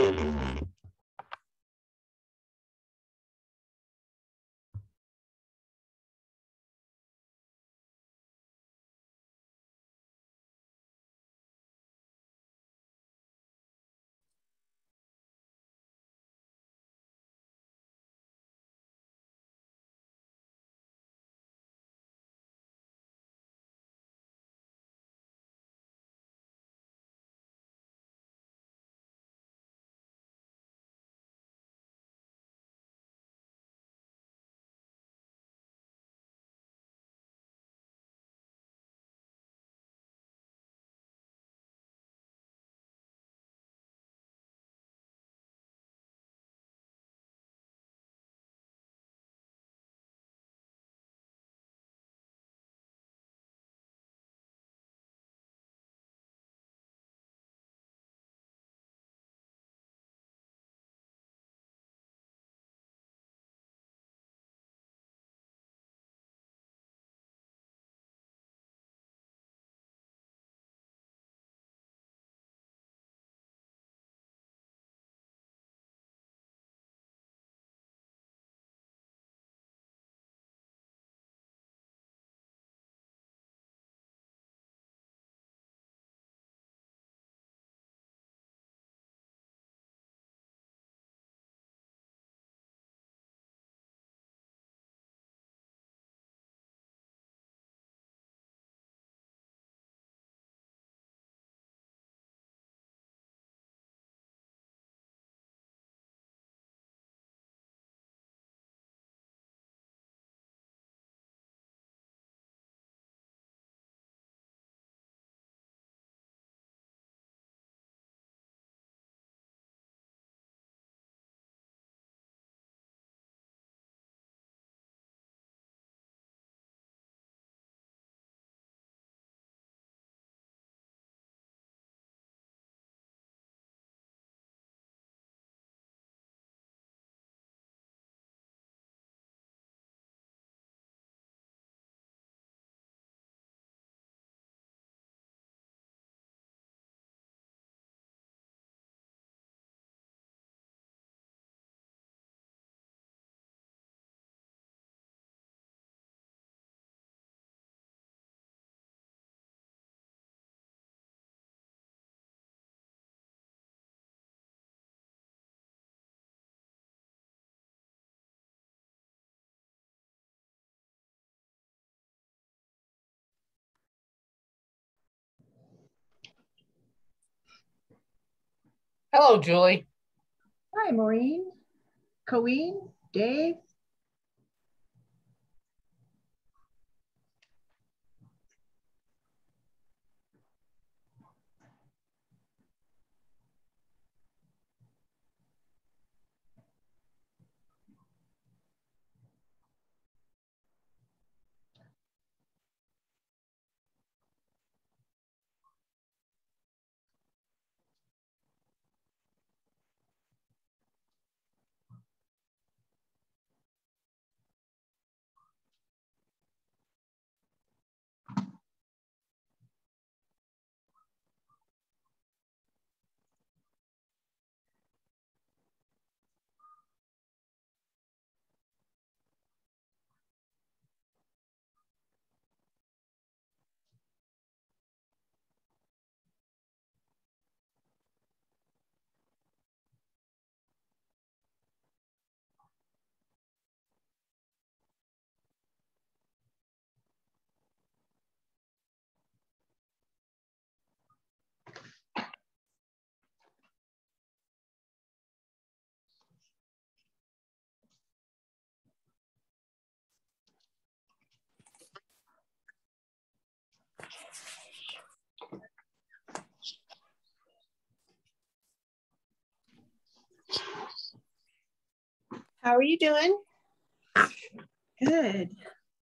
Hello, Julie. Hi, Maureen, Colleen, Dave. How are you doing? Good.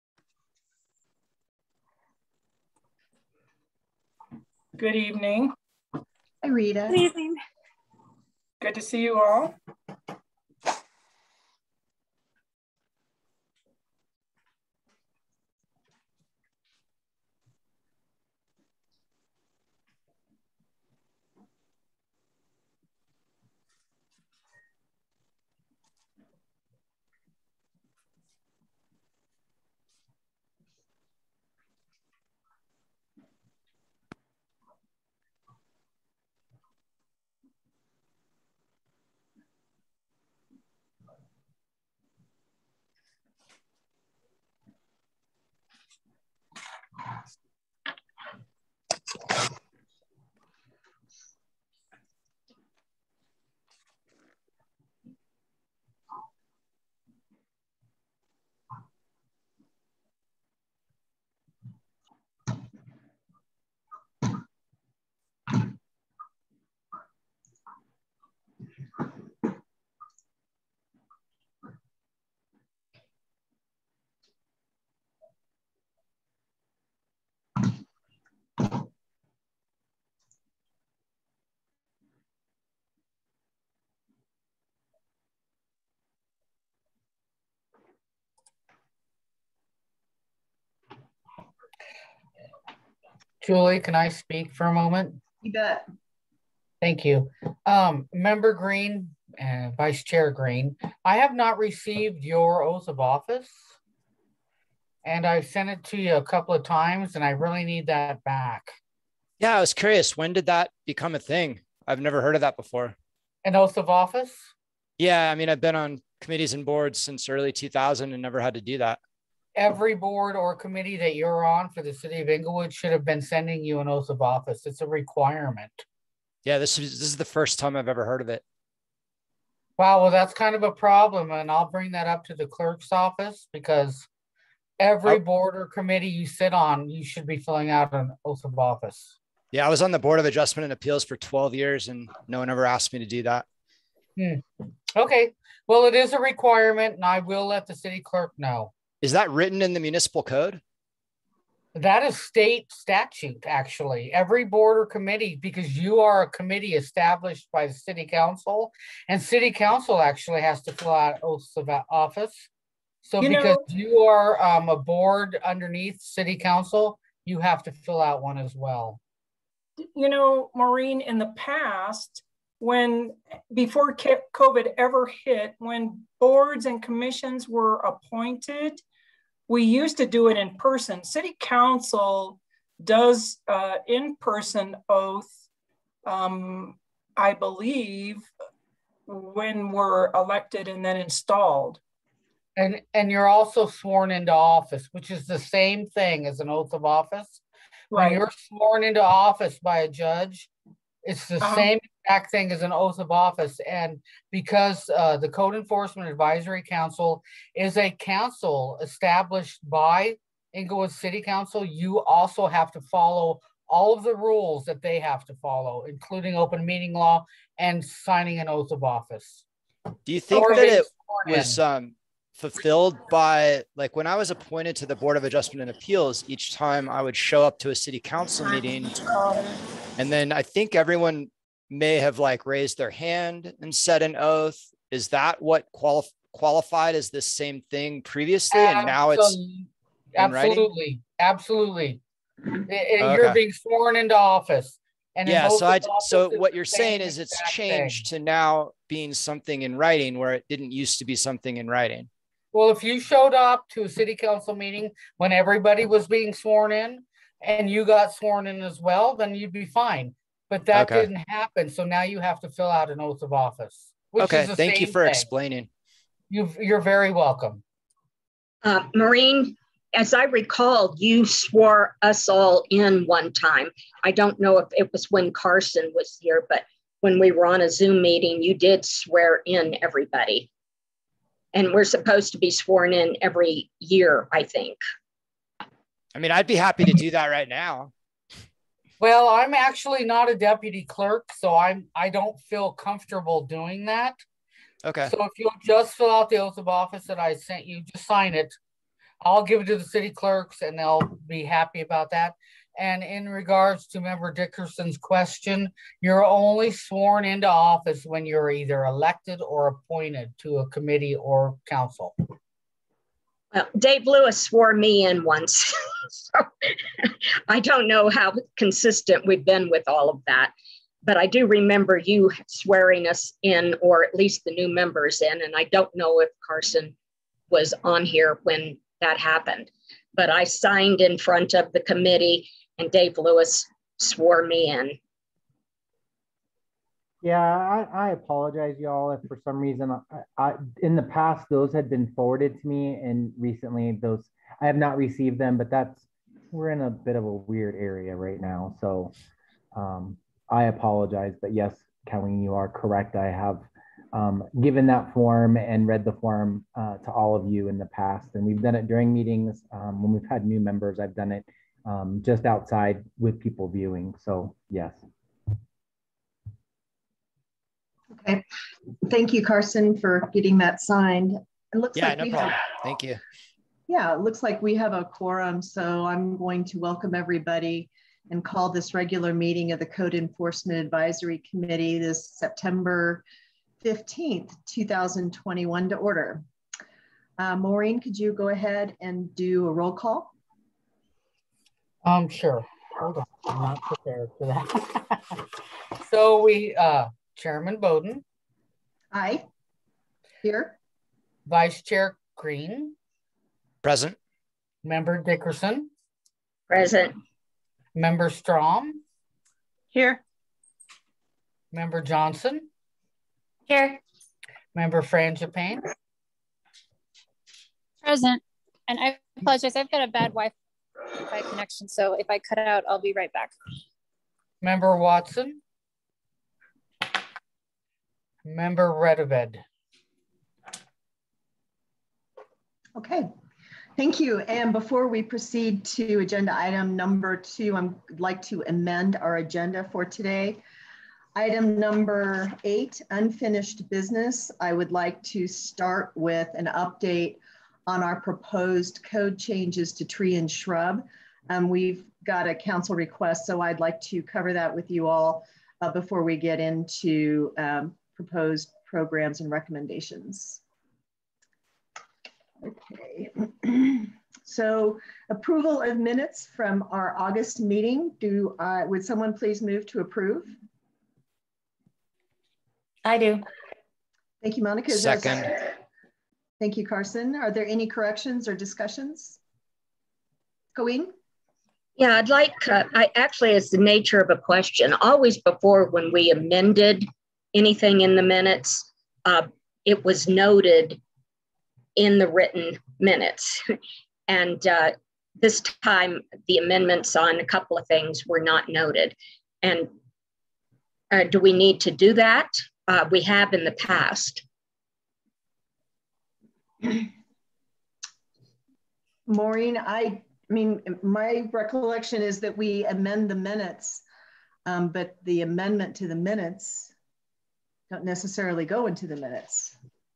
Good evening. Hi, Rita. Good evening. Good to see you all. Julie, can I speak for a moment? You bet. Thank you. Member Green and Vice Chair Green, I have not received your oath of office, and I've sent it to you a couple of times, and I really need that back. Yeah, I was curious. When did that become a thing? I've never heard of that before. An oath of office? Yeah, I mean, I've been on committees and boards since early 2000 and never had to do that. Every board or committee that you're on for the city of Inglewood should have been sending you an oath of office. It's a requirement. Yeah, this is the first time I've ever heard of it. Wow, well, that's kind of a problem, and I'll bring that up to the clerk's office because every board or committee you sit on, you should be filling out an oath of office. Yeah, I was on the Board of Adjustment and Appeals for 12 years and no one ever asked me to do that. Okay, well, it is a requirement and I will let the city clerk know. Is that written in the municipal code? That is state statute, actually. Every board or committee, because you are a committee established by the city council, and city council actually has to fill out oaths of office. So because you are a board underneath city council, you have to fill out one as well. You know, Maureen, in the past, before COVID ever hit, when boards and commissions were appointed, we used to do it in person. City council does in-person oath, I believe, when we're elected and then installed. And you're also sworn into office, which is the same thing as an oath of office. Right. When you're sworn into office by a judge, it's the same exact thing as an oath of office. And because the Code Enforcement Advisory Council is a council established by Inglewood City Council, you also have to follow all of the rules that they have to follow, including open meeting law and signing an oath of office. Do you think that it was fulfilled by, like, when I was appointed to the Board of Adjustment and Appeals, each time I would show up to a city council meeting, and then I think everyone may have like raised their hand and said an oath. Is that what qualified as the same thing previously? And now it's absolutely. You're being sworn into office. And yeah, so what you're saying is it's changed to now being something in writing where it didn't used to be something in writing. Well, if you showed up to a city council meeting when everybody was being sworn in and you got sworn in as well, then you'd be fine. But that didn't happen. So now you have to fill out an oath of office. Okay, thank you for explaining. You're very welcome. Maureen, as I recall, you swore us all in one time. I don't know if it was when Carson was here, but when we were on a Zoom meeting, you did swear in everybody. And we're supposed to be sworn in every year, I think. I mean, I'd be happy to do that right now. Well, I'm actually not a deputy clerk, so I don't feel comfortable doing that. Okay. So if you'll just fill out the oath of office that I sent you, just sign it. I'll give it to the city clerks and they'll be happy about that. And in regards to Member Dickerson's question, you're only sworn into office when you're either elected or appointed to a committee or council. Well, Dave Lewis swore me in once. So I don't know how consistent we've been with all of that, but I do remember you swearing us in, or at least the new members in, and I don't know if Carson was on here when that happened, but I signed in front of the committee and Dave Lewis swore me in. Yeah, I apologize, y'all, if for some reason I in the past those had been forwarded to me, and recently those I have not received them. But we're in a bit of a weird area right now, so I apologize. But yes, Colleen, you are correct. I have given that form and read the form to all of you in the past, and we've done it during meetings when we've had new members. I've done it just outside with people viewing. So yes. Okay, thank you, Carson, for getting that signed. It looks like no problem. Thank you. Yeah, it looks like we have a quorum, so I'm going to welcome everybody and call this regular meeting of the Code Enforcement Advisory Committee this September 15th, 2021 to order. Maureen, could you go ahead and do a roll call? Sure. Hold on, I'm not prepared for that. So we, Chairman Bowden. Aye. Here. Vice Chair Green. Present. Member Dickerson. Present. Member Strom. Here. Member Johnson. Here. Member Frangipane. Present. And I apologize, I've got a bad Wi-Fi connection, so if I cut out, I'll be right back. Member Watson. Member Redoved. Okay, thank you. And before we proceed to agenda item number 2, I'd like to amend our agenda for today. Item number 8, unfinished business. I would like to start with an update on our proposed code changes to tree and shrub. We've got a council request, so I'd like to cover that with you all before we get into proposed programs and recommendations. Okay, so approval of minutes from our August meeting. Would someone please move to approve? I do. Thank you, Monica. Second. Thank you, Carson. Are there any corrections or discussions? Colleen? Yeah, I'd like, actually, it's the nature of a question. Always before, when we amended anything in the minutes, it was noted in the written minutes. And this time, the amendments on a couple of things were not noted. And do we need to do that? We have in the past. Maureen, I mean, my recollection is that we amend the minutes, but the amendment to the minutes don't necessarily go into the minutes.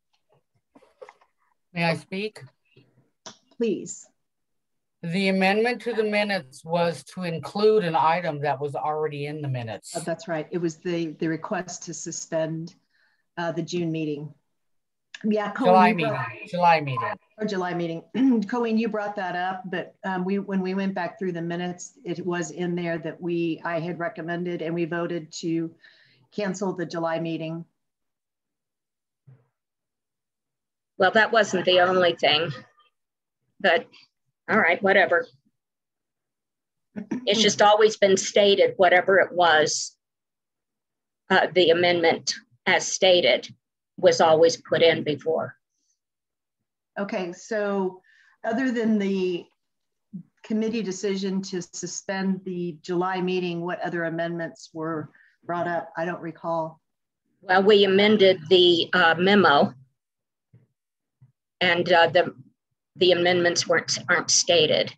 May I speak? Please. The amendment to the minutes was to include an item that was already in the minutes. Oh, that's right. It was the request to suspend the June meeting. Yeah, July meeting. Or July meeting. Colleen, you brought that up, but when we went back through the minutes, it was in there that I had recommended, and we voted to cancel the July meeting. Well, that wasn't the only thing, but all right, whatever. It's just always been stated, whatever it was, the amendment as stated was always put in before. Okay, so other than the committee decision to suspend the July meeting, what other amendments were brought up? I don't recall. Well, we amended the memo, and the amendments aren't stated.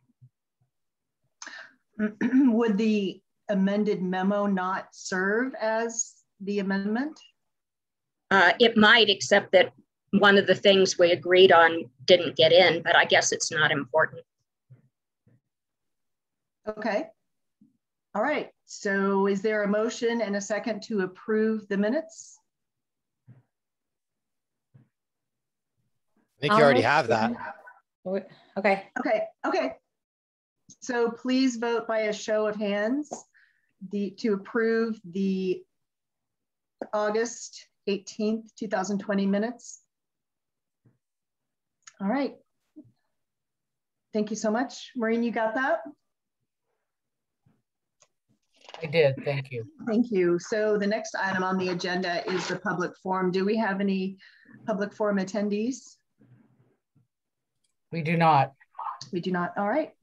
Would the amended memo not serve as the amendment? It might, except that one of the things we agreed on didn't get in, but I guess it's not important. Okay. All right. So is there a motion and a second to approve the minutes? I think you already have that. Okay. Okay. So please vote by a show of hands to approve the August 18th, 2020 minutes. All right. Thank you so much. Maureen, you got that? I did, thank you. Thank you. So the next item on the agenda is the public forum. Do we have any public forum attendees? We do not. We do not. All right.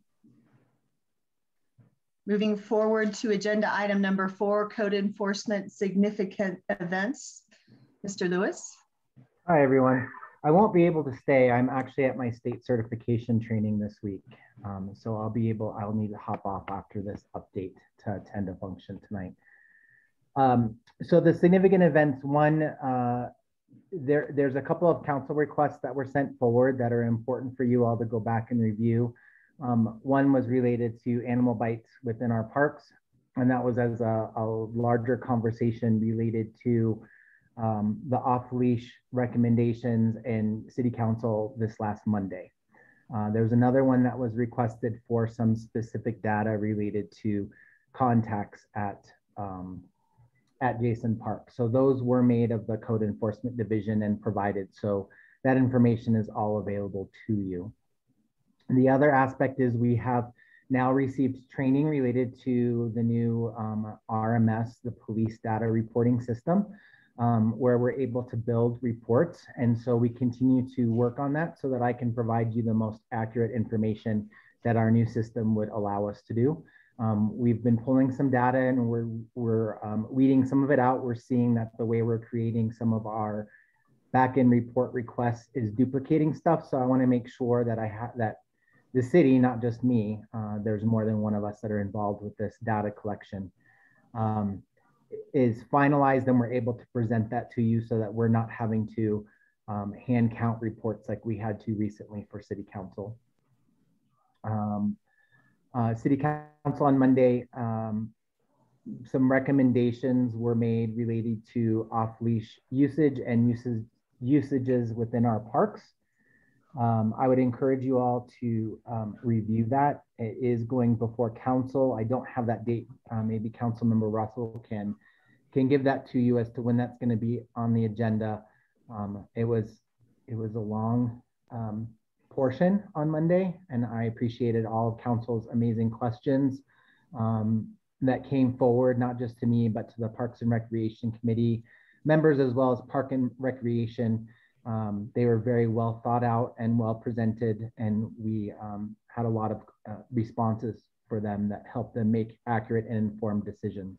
Moving forward to agenda item number 4, code enforcement significant events. Mr. Lewis. Hi, everyone. I won't be able to stay. I'm actually at my state certification training this week. So I'll need to hop off after this update to attend a function tonight. So the significant events, one, there's a couple of council requests that were sent forward that are important for you all to go back and review. One was related to animal bites within our parks, and that was as a larger conversation related to the off-leash recommendations in City Council this last Monday. There was another one that was requested for some specific data related to contacts at Jason Park. So those were made of the Code Enforcement Division and provided. So that information is all available to you. And the other aspect is we have now received training related to the new RMS, the Police Data Reporting System, where we're able to build reports. And so we continue to work on that so that I can provide you the most accurate information that our new system would allow us to do. We've been pulling some data and we're weeding some of it out. We're seeing that the way we're creating some of our backend report requests is duplicating stuff. So I want to make sure that that the city, not just me, there's more than one of us that are involved with this data collection, is finalized, and we're able to present that to you so that we're not having to hand count reports like we had to recently for City Council. City Council on Monday, some recommendations were made related to off-leash usage and usages within our parks. I would encourage you all to review that. It is going before council. I don't have that date. Maybe Councilmember Russell can give that to you as to when that's going to be on the agenda. It was a long portion on Monday, and I appreciated all of council's amazing questions that came forward, not just to me, but to the Parks and Recreation Committee members, as well as Park and Recreation. They were very well thought out and well presented, and we had a lot of responses for them that helped them make accurate and informed decisions.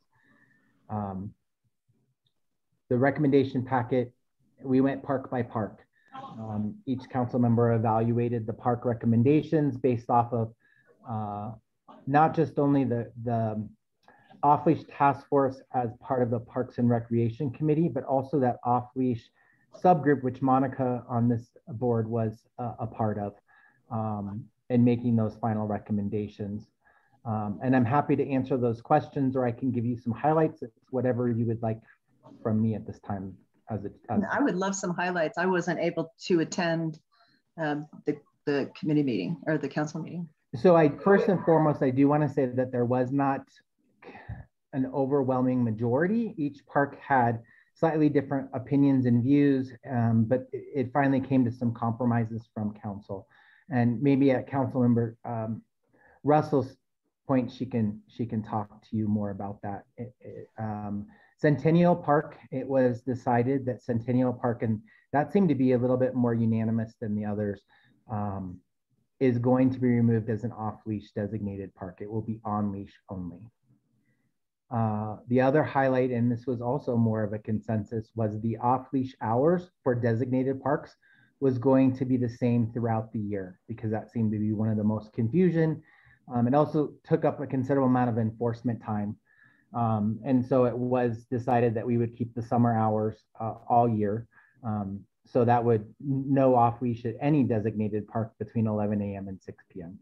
The recommendation packet, we went park by park. Each council member evaluated the park recommendations based off of not just only the off-leash task force as part of the Parks and Recreation Committee, but also that off-leash subgroup, which Monica on this board was a part of, in making those final recommendations. And I'm happy to answer those questions, or I can give you some highlights. It's whatever you would like from me at this time. I would love some highlights. I wasn't able to attend the committee meeting or the council meeting. So first and foremost, I do want to say that there was not an overwhelming majority. Each park had slightly different opinions and views, but it finally came to some compromises from council. And maybe at Councilmember Russell's point, she can talk to you more about that. Centennial Park, it was decided that Centennial Park, and that seemed to be a little bit more unanimous than the others, is going to be removed as an off-leash designated park. It will be on-leash only. The other highlight, and this was also more of a consensus, was the off-leash hours for designated parks was going to be the same throughout the year, because that seemed to be one of the most confusion. It also took up a considerable amount of enforcement time. And so it was decided that we would keep the summer hours all year. So that would no off-leash at any designated park between 11 a.m. and 6 p.m.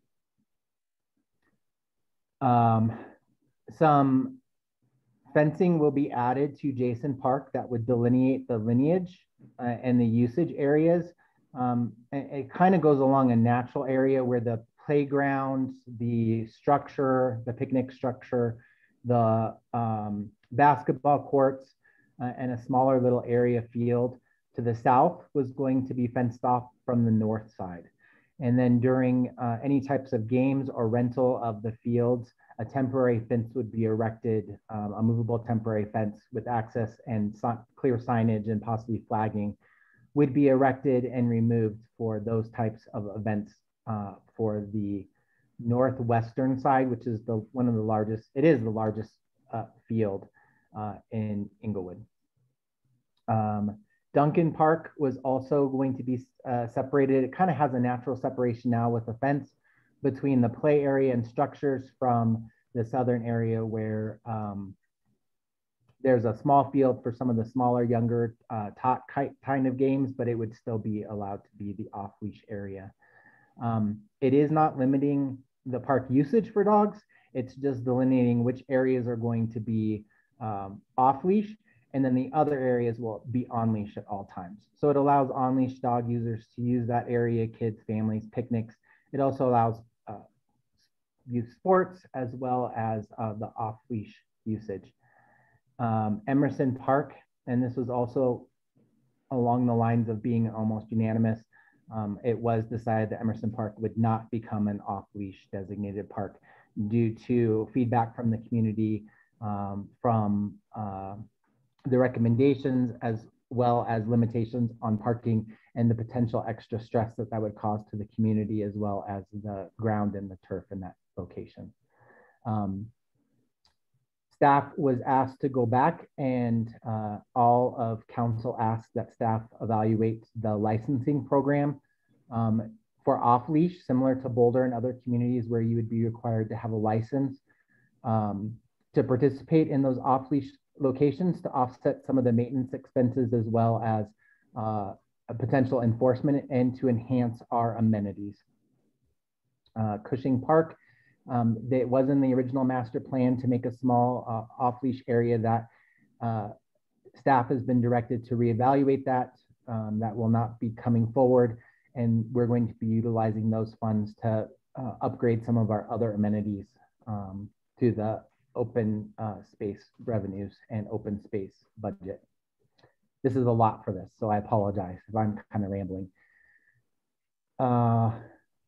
Some fencing will be added to Jason Park that would delineate the lineage and the usage areas. It kind of goes along a natural area where the playgrounds, the structure, the picnic structure, the basketball courts, and a smaller little area field to the south was going to be fenced off from the north side. And then during any types of games or rental of the fields, a temporary fence would be erected, a movable temporary fence with access and clear signage and possibly flagging would be erected and removed for those types of events for the northwestern side, which is one of the largest, it is the largest field in Inglewood. Duncan Park was also going to be separated. It kind of has a natural separation now with a fence between the play area and structures from the southern area where there's a small field for some of the smaller, younger tot kind of games, but it would still be allowed to be the off-leash area. It is not limiting the park usage for dogs. It's just delineating which areas are going to be off-leash, and then the other areas will be on-leash at all times. So it allows on-leash dog users to use that area, kids, families, picnics. It also allows youth sports, as well as the off-leash usage. Emerson Park, and this was also along the lines of being almost unanimous, it was decided that Emerson Park would not become an off-leash designated park due to feedback from the community, from the recommendations, as well as limitations on parking and the potential extra stress that that would cause to the community, as well as the ground and the turf in that location. Staff was asked to go back, and all of council asked that staff evaluate the licensing program for off-leash, similar to Boulder and other communities where you would be required to have a license to participate in those off-leash locations to offset some of the maintenance expenses, as well as a potential enforcement, and to enhance our amenities. Cushing Park, it was in the original master plan to make a small off-leash area that staff has been directed to reevaluate that. That will not be coming forward, and we're going to be utilizing those funds to upgrade some of our other amenities to the open space revenues and open space budget. This is a lot for this, so I apologize if I'm kind of rambling. I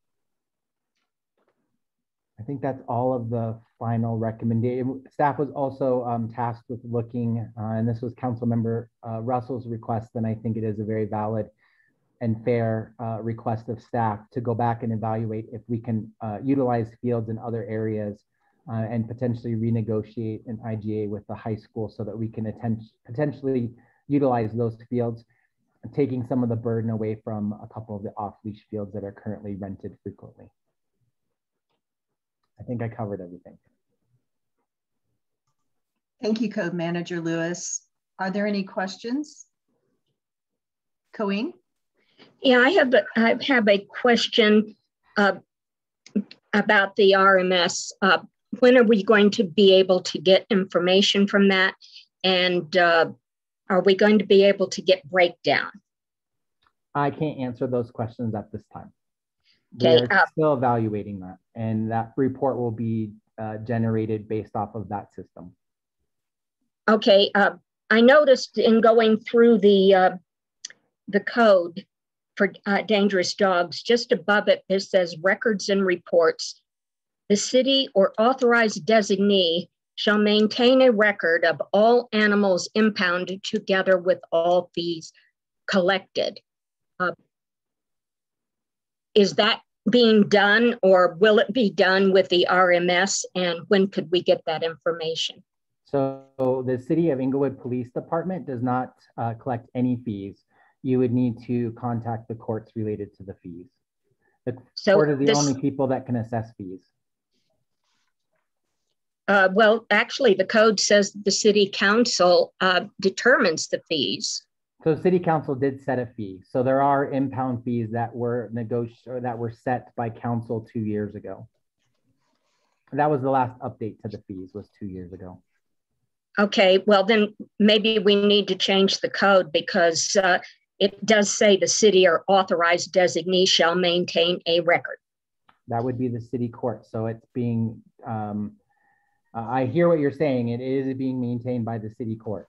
think that's all of the final recommendation. Staff was also tasked with looking, and this was Council Member Russell's request, and I think it is a very valid and fair request of staff to go back and evaluate if we can utilize fields in other areas and potentially renegotiate an IGA with the high school so that we can potentially utilize those fields, taking some of the burden away from a couple of the off-leash fields that are currently rented frequently. I think I covered everything. Thank you, Code Manager Lewis. Are there any questions? Colleen? Yeah, I have a question about the RMS. When are we going to be able to get information from that? And are we going to be able to get breakdown? I can't answer those questions at this time. Okay, we're still evaluating that, and that report will be generated based off of that system. Okay, I noticed in going through the code for dangerous dogs, just above it, it says records and reports. The city or authorized designee shall maintain a record of all animals impounded together with all fees collected. Is that being done, or will it be done with the RMS, and when could we get that information? So the City of Inglewood Police Department does not collect any fees. You would need to contact the courts related to the fees. The court are the only people that can assess fees. Well, actually, the code says the city council determines the fees. So City Council did set a fee. So there are impound fees that were negotiated, or that were set by council 2 years ago. That was the last update to the fees, was 2 years ago. Okay, well then maybe we need to change the code, because it does say the city or authorized designee shall maintain a record. That would be the city court. So it's being, I hear what you're saying. It is being maintained by the city court.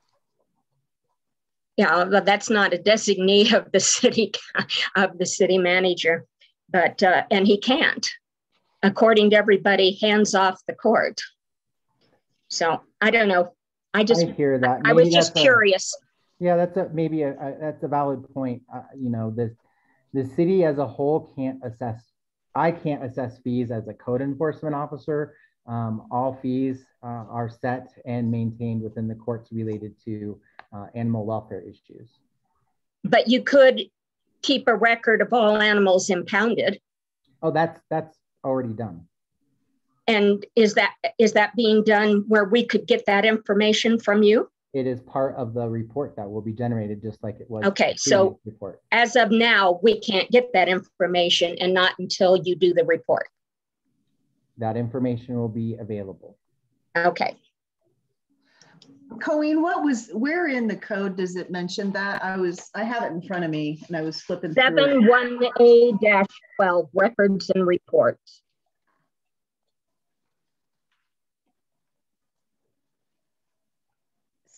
Yeah, but that's not a designee of the city manager, but and he can't, according to everybody, hands off the court. So I don't know. I hear that. I was just curious. Yeah, that's that's a valid point. You know, the city as a whole can't assess. I can't assess fees as a code enforcement officer. All fees are set and maintained within the courts related to animal welfare issues. But you could keep a record of all animals impounded. Oh, that's already done. And is that being done where we could get that information from you? It is part of the report that will be generated, just like it was. Okay, so report. As of now, we can't get that information, and not until you do the report. That information will be available. Okay. Colleen, where in the code does it mention that? I have it in front of me and I was flipping 7.1A-12, records and reports.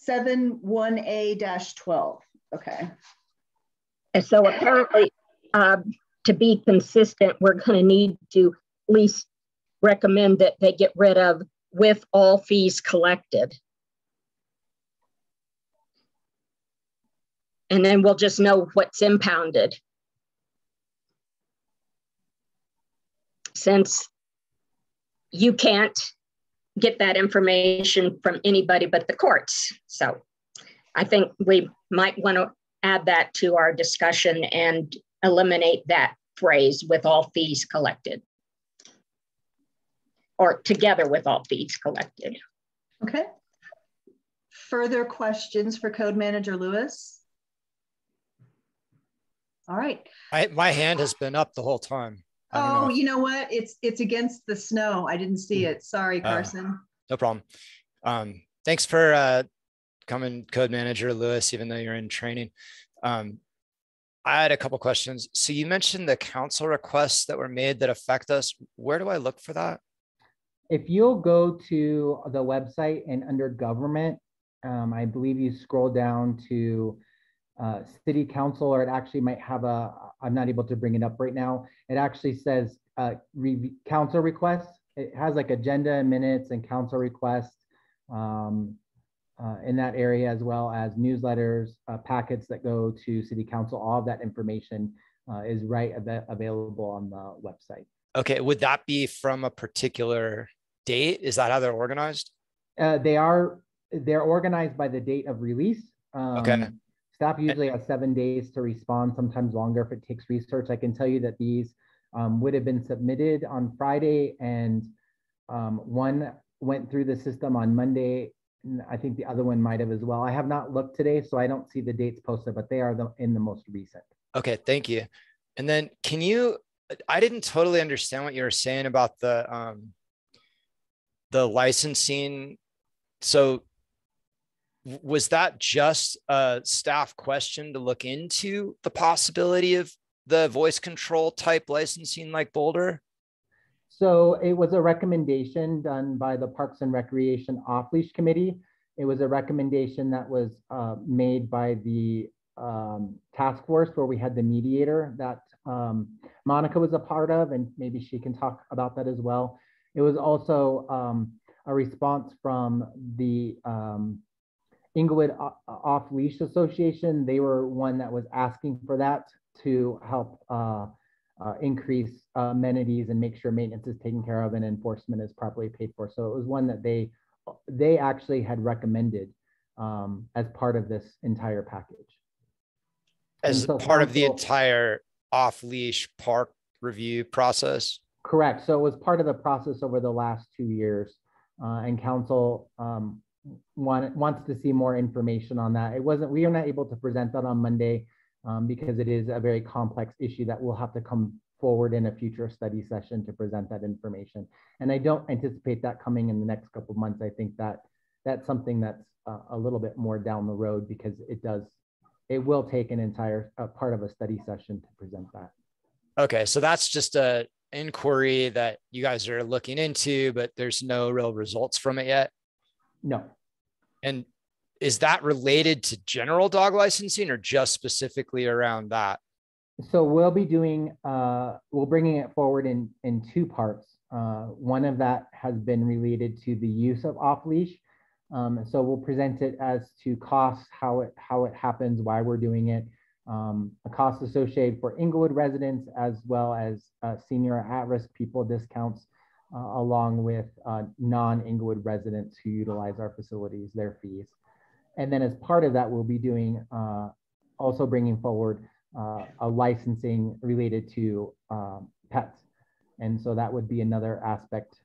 71A-12. Okay. And so apparently, to be consistent, we're going to need to at least recommend that they get rid of with all fees collected. And then we'll just know what's impounded. Since you can't get that information from anybody but the courts. So I think we might want to add that to our discussion and eliminate that phrase with all fees collected, or together with all fees collected. Okay. Further questions for Code Manager Lewis? All right. My hand has been up the whole time. Oh, you know what? It's against the snow. I didn't see it. Sorry, Carson. No problem. Thanks for coming, Code Manager Lewis, even though you're in training. I had a couple questions. So you mentioned the council requests that were made that affect us. Where do I look for that? If you'll go to the website and under government, I believe you scroll down to city council, or it actually might have I'm not able to bring it up right now. It actually says council requests. It has like agenda and minutes and council requests in that area, as well as newsletters, packets that go to city council. All of that information is available on the website. Okay, would that be from a particular date? Is that how they're organized? They're organized by the date of release. Okay. Staff usually has 7 days to respond, sometimes longer if it takes research. I can tell you that these would have been submitted on Friday, and one went through the system on Monday. I think the other one might have as well. I have not looked today, so I don't see the dates posted, but they are in the most recent. Okay, thank you. And then I didn't totally understand what you were saying about the licensing. So was that just a staff question to look into the possibility of the voice control type licensing like Boulder? So it was a recommendation done by the Parks and Recreation Off-Leash Committee. It was a recommendation that was made by the task force, where we had the mediator that Monica was a part of, and maybe she can talk about that as well. It was also a response from the Inglewood Off-Leash Association. They were one that was asking for that to help increase amenities and make sure maintenance is taken care of and enforcement is properly paid for. So it was one that they actually had recommended as part of this entire package. As part of the entire off-leash park review process? Correct. So it was part of the process over the last 2 years, and council wants to see more information on that. We are not able to present that on Monday because it is a very complex issue that will have to come forward in a future study session to present that information. And I don't anticipate that coming in the next couple of months. I think that's something that's a little bit more down the road, because it will take an entire part of a study session to present that. Okay, so that's just a inquiry that you guys are looking into, but there's no real results from it yet? No. And is that related to general dog licensing, or just specifically around that? So we'll be bringing it forward in 2 parts. One of that has been related to the use of off-leash. So we'll present it as to costs, how it happens, why we're doing it, a cost associated for Inglewood residents, as well as senior at-risk people discounts, along with non-Inglewood residents who utilize our facilities, their fees. And then as part of that, we'll be doing, also bringing forward a licensing related to pets. And so that would be another aspect.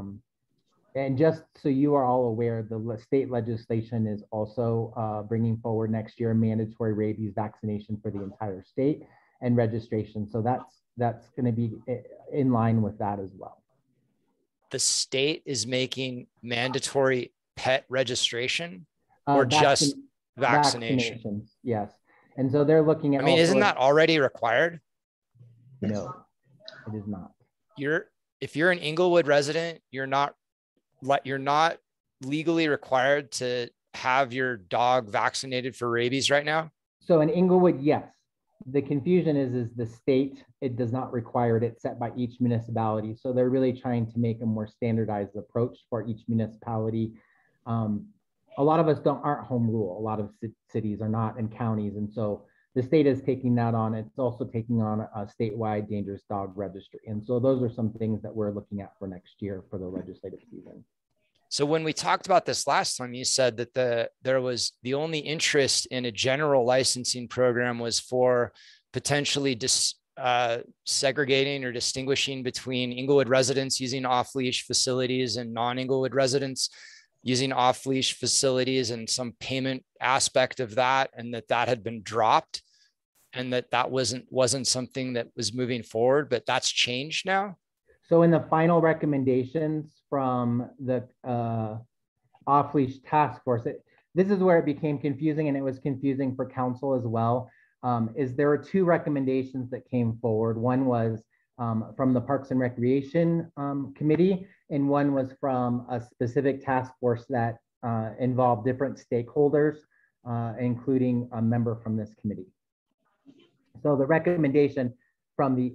And just so you are all aware, the state legislation is also bringing forward next year a mandatory rabies vaccination for the entire state and registration. So that's going to be in line with that as well. The state is making mandatory pet registration, or just vaccination? Vaccinations, yes. And so they're looking at. I mean, isn't that already required? No, it is not. If you're an Inglewood resident, you're not legally required to have your dog vaccinated for rabies right now? So in Inglewood, yes. The confusion is the state, it does not require it. It's set by each municipality. So they're really trying to make a more standardized approach for each municipality. A lot of us aren't home rule. A lot of cities are not, and counties. And so the state is taking that on. It's also taking on a statewide dangerous dog registry. And so those are some things that we're looking at for next year for the legislative season. So when we talked about this last time, you said that there was the only interest in a general licensing program was for potentially segregating or distinguishing between Inglewood residents using off-leash facilities and non-Inglewood residents using off-leash facilities, and some payment aspect of that, and that had been dropped, and that wasn't something that was moving forward, but that's changed now. So in the final recommendations from the off-leash task force, this is where it became confusing, and it was confusing for council as well, is there were two recommendations that came forward. One was from the Parks and Recreation Committee, and one was from a specific task force that involved different stakeholders, including a member from this committee. So the recommendation from the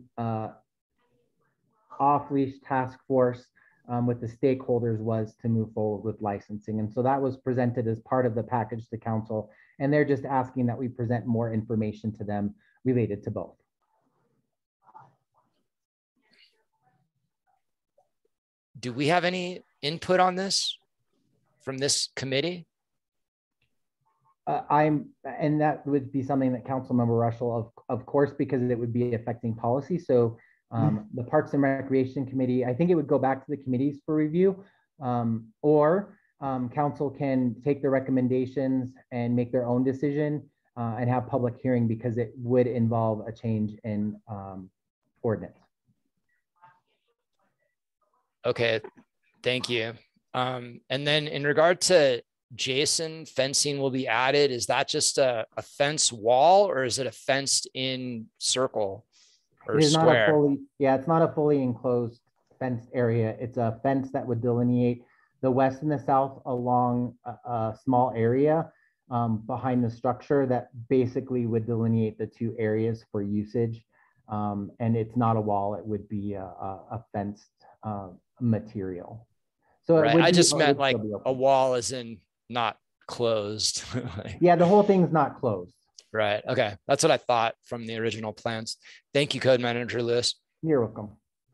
off-leash task force with the stakeholders was to move forward with licensing. And so that was presented as part of the package to council. And they're just asking that we present more information to them related to both. Do we have any input on this from this committee? And that would be something that Councilmember Rushell, of course, because it would be affecting policy. So the Parks and Recreation Committee, I think it would go back to the committees for review, or council can take the recommendations and make their own decision and have public hearing, because it would involve a change in ordinance. Okay, thank you. And then in regard to Jason, fencing will be added. Is that just a fence wall, or is it a fenced in circle or square? It's not a fully enclosed fenced area. It's a fence that would delineate the west and the south along a small area behind the structure that basically would delineate the two areas for usage. And it's not a wall, it would be a fenced material. So right. I just meant like a wall as in not closed. Yeah, the whole thing's not closed. Right. Okay. That's what I thought from the original plans. Thank you, Code Manager Lewis. You're welcome.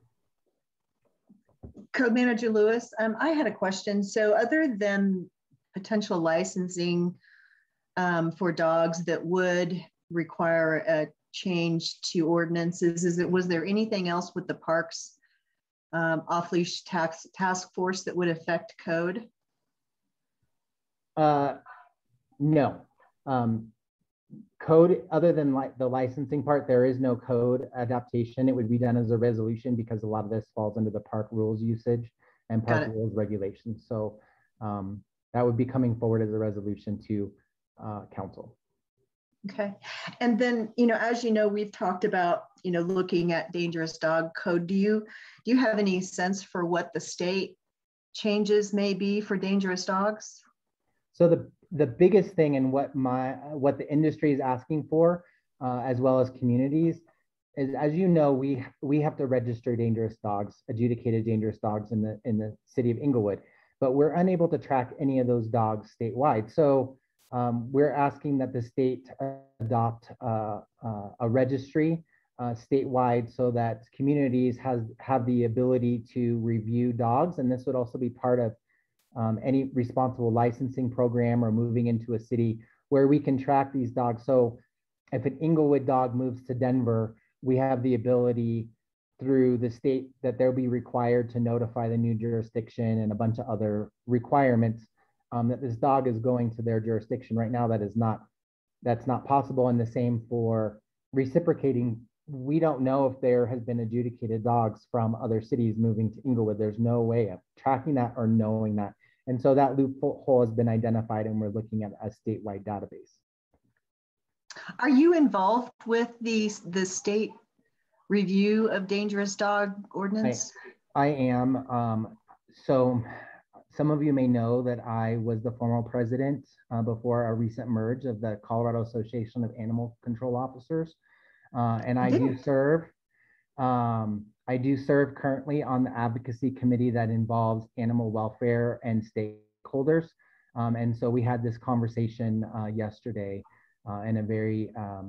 Code Manager Lewis, I had a question. So other than potential licensing for dogs that would require a change to ordinances, was there anything else with the parks off-leash task force that would affect code? No. Code, other than the licensing part, there is no code adaptation. It would be done as a resolution, because a lot of this falls under the park rules usage and park rules regulations. So that would be coming forward as a resolution to council. Okay. And then, as you know, we've talked about, looking at dangerous dog code. Do you have any sense for what the state changes may be for dangerous dogs? So the biggest thing, and what the industry is asking for, as well as communities, is, as you know, we have to register dangerous dogs, adjudicated dangerous dogs in the city of Inglewood, but we're unable to track any of those dogs statewide. So we're asking that the state adopt a registry statewide, so that communities have the ability to review dogs. And this would also be part of any responsible licensing program, or moving into a city where we can track these dogs. So if an Inglewood dog moves to Denver, we have the ability through the state that they'll be required to notify the new jurisdiction and a bunch of other requirements that this dog is going to their jurisdiction. Right now, that's not possible. And the same for reciprocating. We don't know if there has been adjudicated dogs from other cities moving to Inglewood. There's no way of tracking that or knowing that. And so that loophole has been identified, and we're looking at a statewide database. Are you involved with the state review of dangerous dog ordinance? I am. So Some of you may know that I was the former president before a recent merge of the Colorado Association of Animal Control Officers. And I do serve currently on the advocacy committee that involves animal welfare and stakeholders. And so we had this conversation yesterday in a very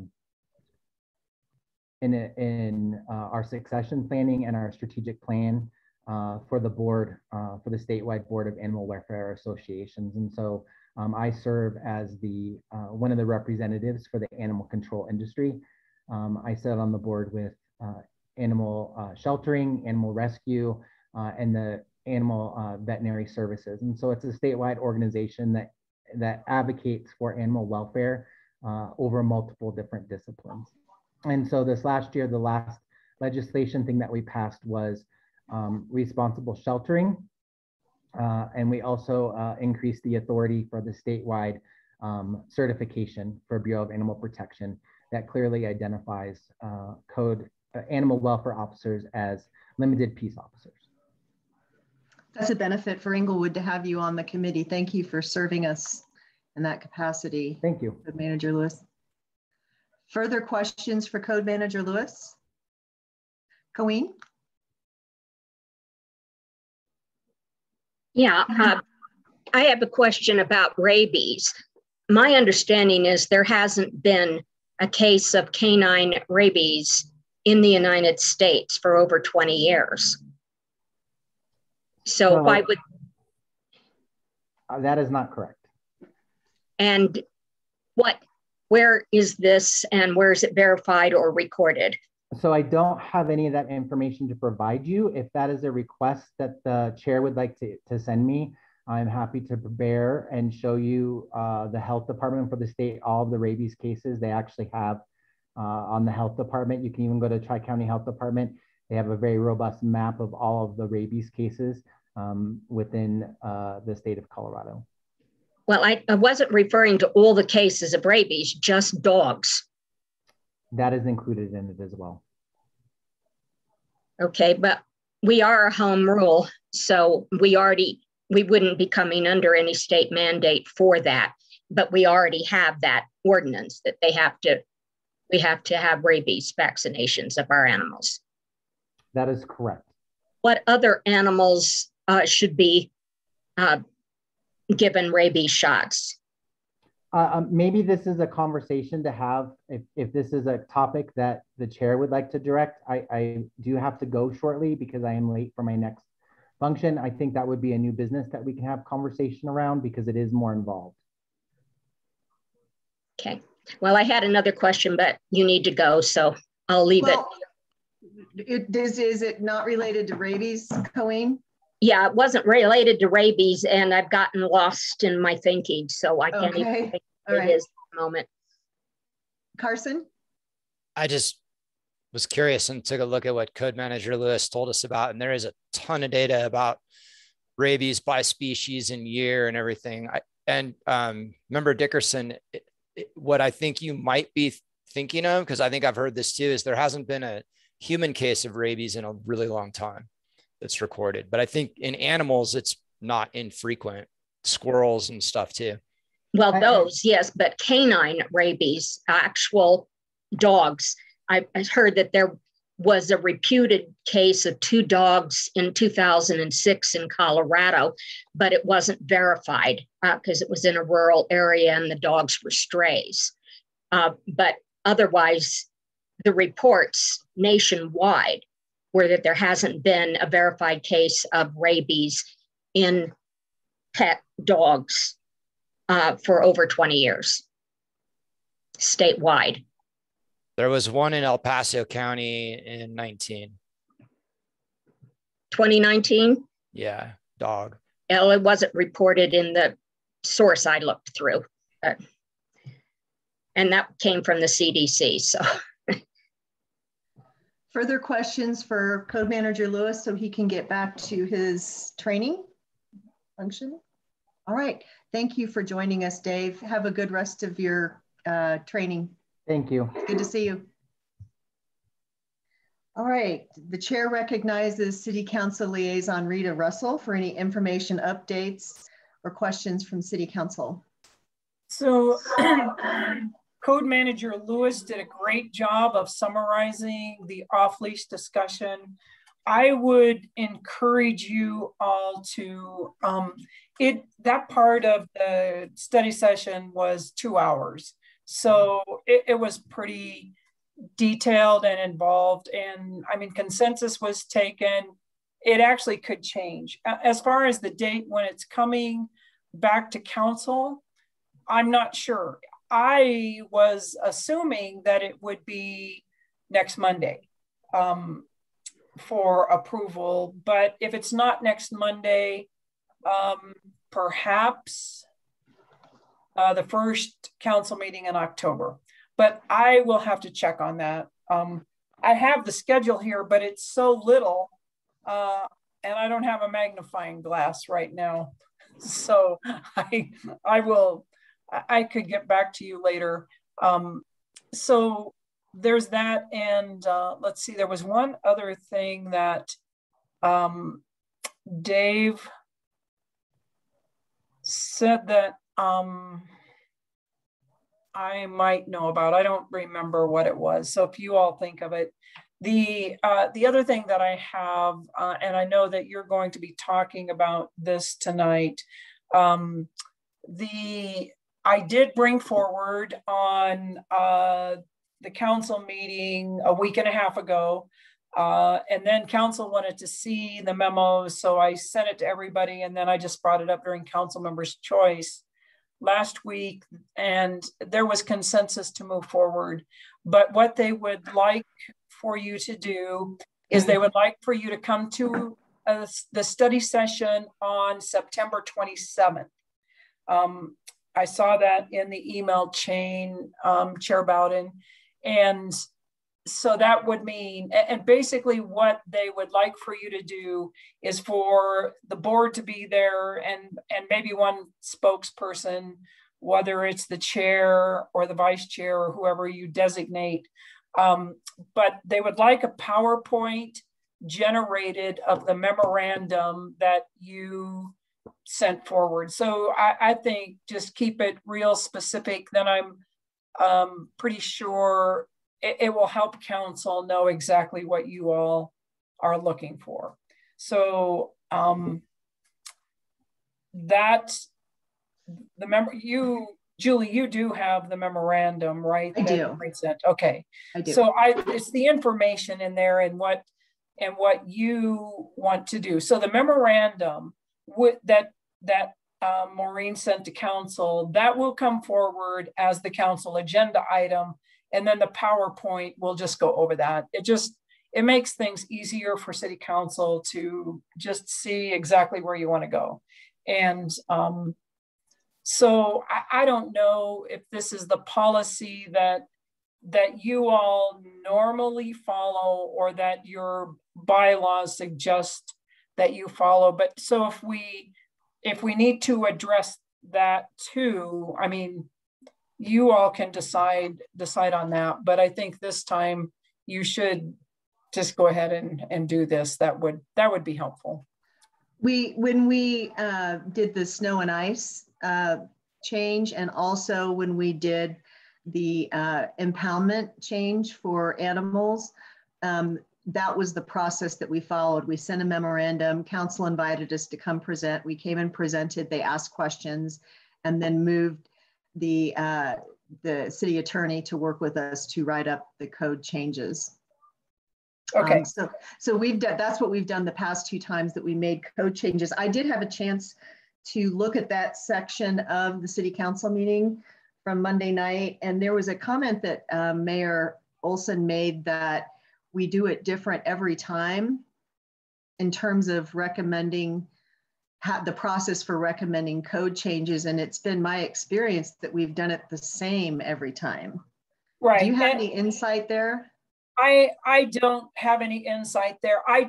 in our succession planning and our strategic plan for the board, for the statewide board of animal welfare associations. And so I serve as the one of the representatives for the animal control industry. I sit on the board with animal sheltering, animal rescue, and the animal veterinary services. And so it's a statewide organization that advocates for animal welfare over multiple different disciplines. And so this last year, the last legislation thing that we passed was responsible sheltering. And we also increased the authority for the statewide certification for Bureau of Animal Protection that clearly identifies animal welfare officers as limited peace officers. That's a benefit for Inglewood to have you on the committee. Thank you for serving us in that capacity. Thank you. Code Manager Lewis. Further questions for Code Manager Lewis? Colleen? Yeah, I have a question about rabies. My understanding is there hasn't been a case of canine rabies in the United States for over 20 years. So why would... That is not correct. And where is this and where is it verified or recorded? So I don't have any of that information to provide you. If that is a request that the chair would like to send me, I'm happy to prepare and show you the health department for the state, all of the rabies cases they actually have on the health department. You can even go to Tri-County Health Department. They have a very robust map of all of the rabies cases within the state of Colorado. Well, I wasn't referring to all the cases of rabies, just dogs. That is included in it as well. Okay, but we are a home rule, so we wouldn't be coming under any state mandate for that, but we already have that ordinance that we have to have rabies vaccinations of our animals. That is correct. What other animals should be given rabies shots? Maybe this is a conversation to have if this is a topic that the chair would like to direct. I do have to go shortly because I am late for my next function. I think that would be a new business that we can have conversation around because it is more involved. Okay. Well, I had another question, but you need to go, so I'll leave it. Is it not related to rabies, Colleen? Yeah, it wasn't related to rabies, and I've gotten lost in my thinking, so I can't even think what it is at the moment. Carson? I just was curious and took a look at what Code Manager Lewis told us about, and there is a ton of data about rabies by species and year and everything. Member Dickerson, what I think you might be thinking of, because I think I've heard this too, is there hasn't been a human case of rabies in a really long time that's recorded. But I think in animals, it's not infrequent, squirrels and stuff too. Well, those, yes, but canine rabies, actual dogs. I heard that there was a reputed case of 2 dogs in 2006 in Colorado, but it wasn't verified because it was in a rural area and the dogs were strays. But otherwise, the reports nationwide were that there hasn't been a verified case of rabies in pet dogs for over 20 years, statewide. There was one in El Paso County in 2019? Yeah, dog. Well, it wasn't reported in the source I looked through. And that came from the CDC, so. Further questions for Code Manager Lewis so he can get back to his training function? All right, thank you for joining us, Dave. Have a good rest of your training. Thank you. Good to see you. All right, the chair recognizes City Council Liaison Rita Russell for any information updates or questions from City Council. So Code Manager Lewis did a great job of summarizing the off-leash discussion. I would encourage you all to, that part of the study session was 2 hours. So it was pretty detailed and involved. And I mean, consensus was taken. It actually could change. As far as the date when it's coming back to council, I'm not sure. I was assuming that it would be next Monday for approval, but if it's not next Monday, perhaps the first council meeting in October. But I will have to check on that. I have the schedule here, but it's so little, and I don't have a magnifying glass right now. So I could get back to you later. So there's that. And let's see, there was one other thing that Dave said that I might know about. I don't remember what it was. So if you all think of it, the other thing that I have, and I know that you're going to be talking about this tonight, I did bring forward on the council meeting a week and a half ago, and then council wanted to see the memo, so I sent it to everybody, and then I just brought it up during council members' choice last week, and there was consensus to move forward. But what they would like for you to do is they would like for you to come to the study session on September 27th. I saw that in the email chain, Chair Bowden. And so that would mean, and basically what they would like for you to do is for the board to be there and maybe one spokesperson, whether it's the chair or the vice chair or whoever you designate. But they would like a PowerPoint generated of the memorandum that you sent forward. So I think just keep it real specific. Then I'm pretty sure it will help council know exactly what you all are looking for. So Julie, you do have the memorandum, right? I do. Okay. I do. So it's the information in there and what you want to do. So the memorandum that Maureen sent to council, that will come forward as the council agenda item, and then the PowerPoint will just go over that. It makes things easier for city council to just see exactly where you want to go. And so I don't know if this is the policy that you all normally follow or that your bylaws suggest that you follow. But so if we need to address that too, I mean, you all can decide on that. But I think this time you should just go ahead and do this. That would be helpful. When we did the snow and ice change, and also when we did the impoundment change for animals, that was the process that we followed. We sent a memorandum, council invited us to come present. We came and presented, they asked questions, and then moved the city attorney to work with us to write up the code changes. Okay. So we've done, that's what we've done the past 2 times that we made code changes. I did have a chance to look at that section of the city council meeting from Monday night, and there was a comment that Mayor Olson made that we do it different every time in terms of recommending the process for recommending code changes. And it's been my experience that we've done it the same every time. Right. Do you have any insight there? I don't have any insight there. I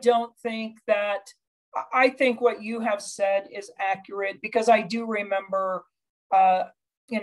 think what you have said is accurate, because I do remember,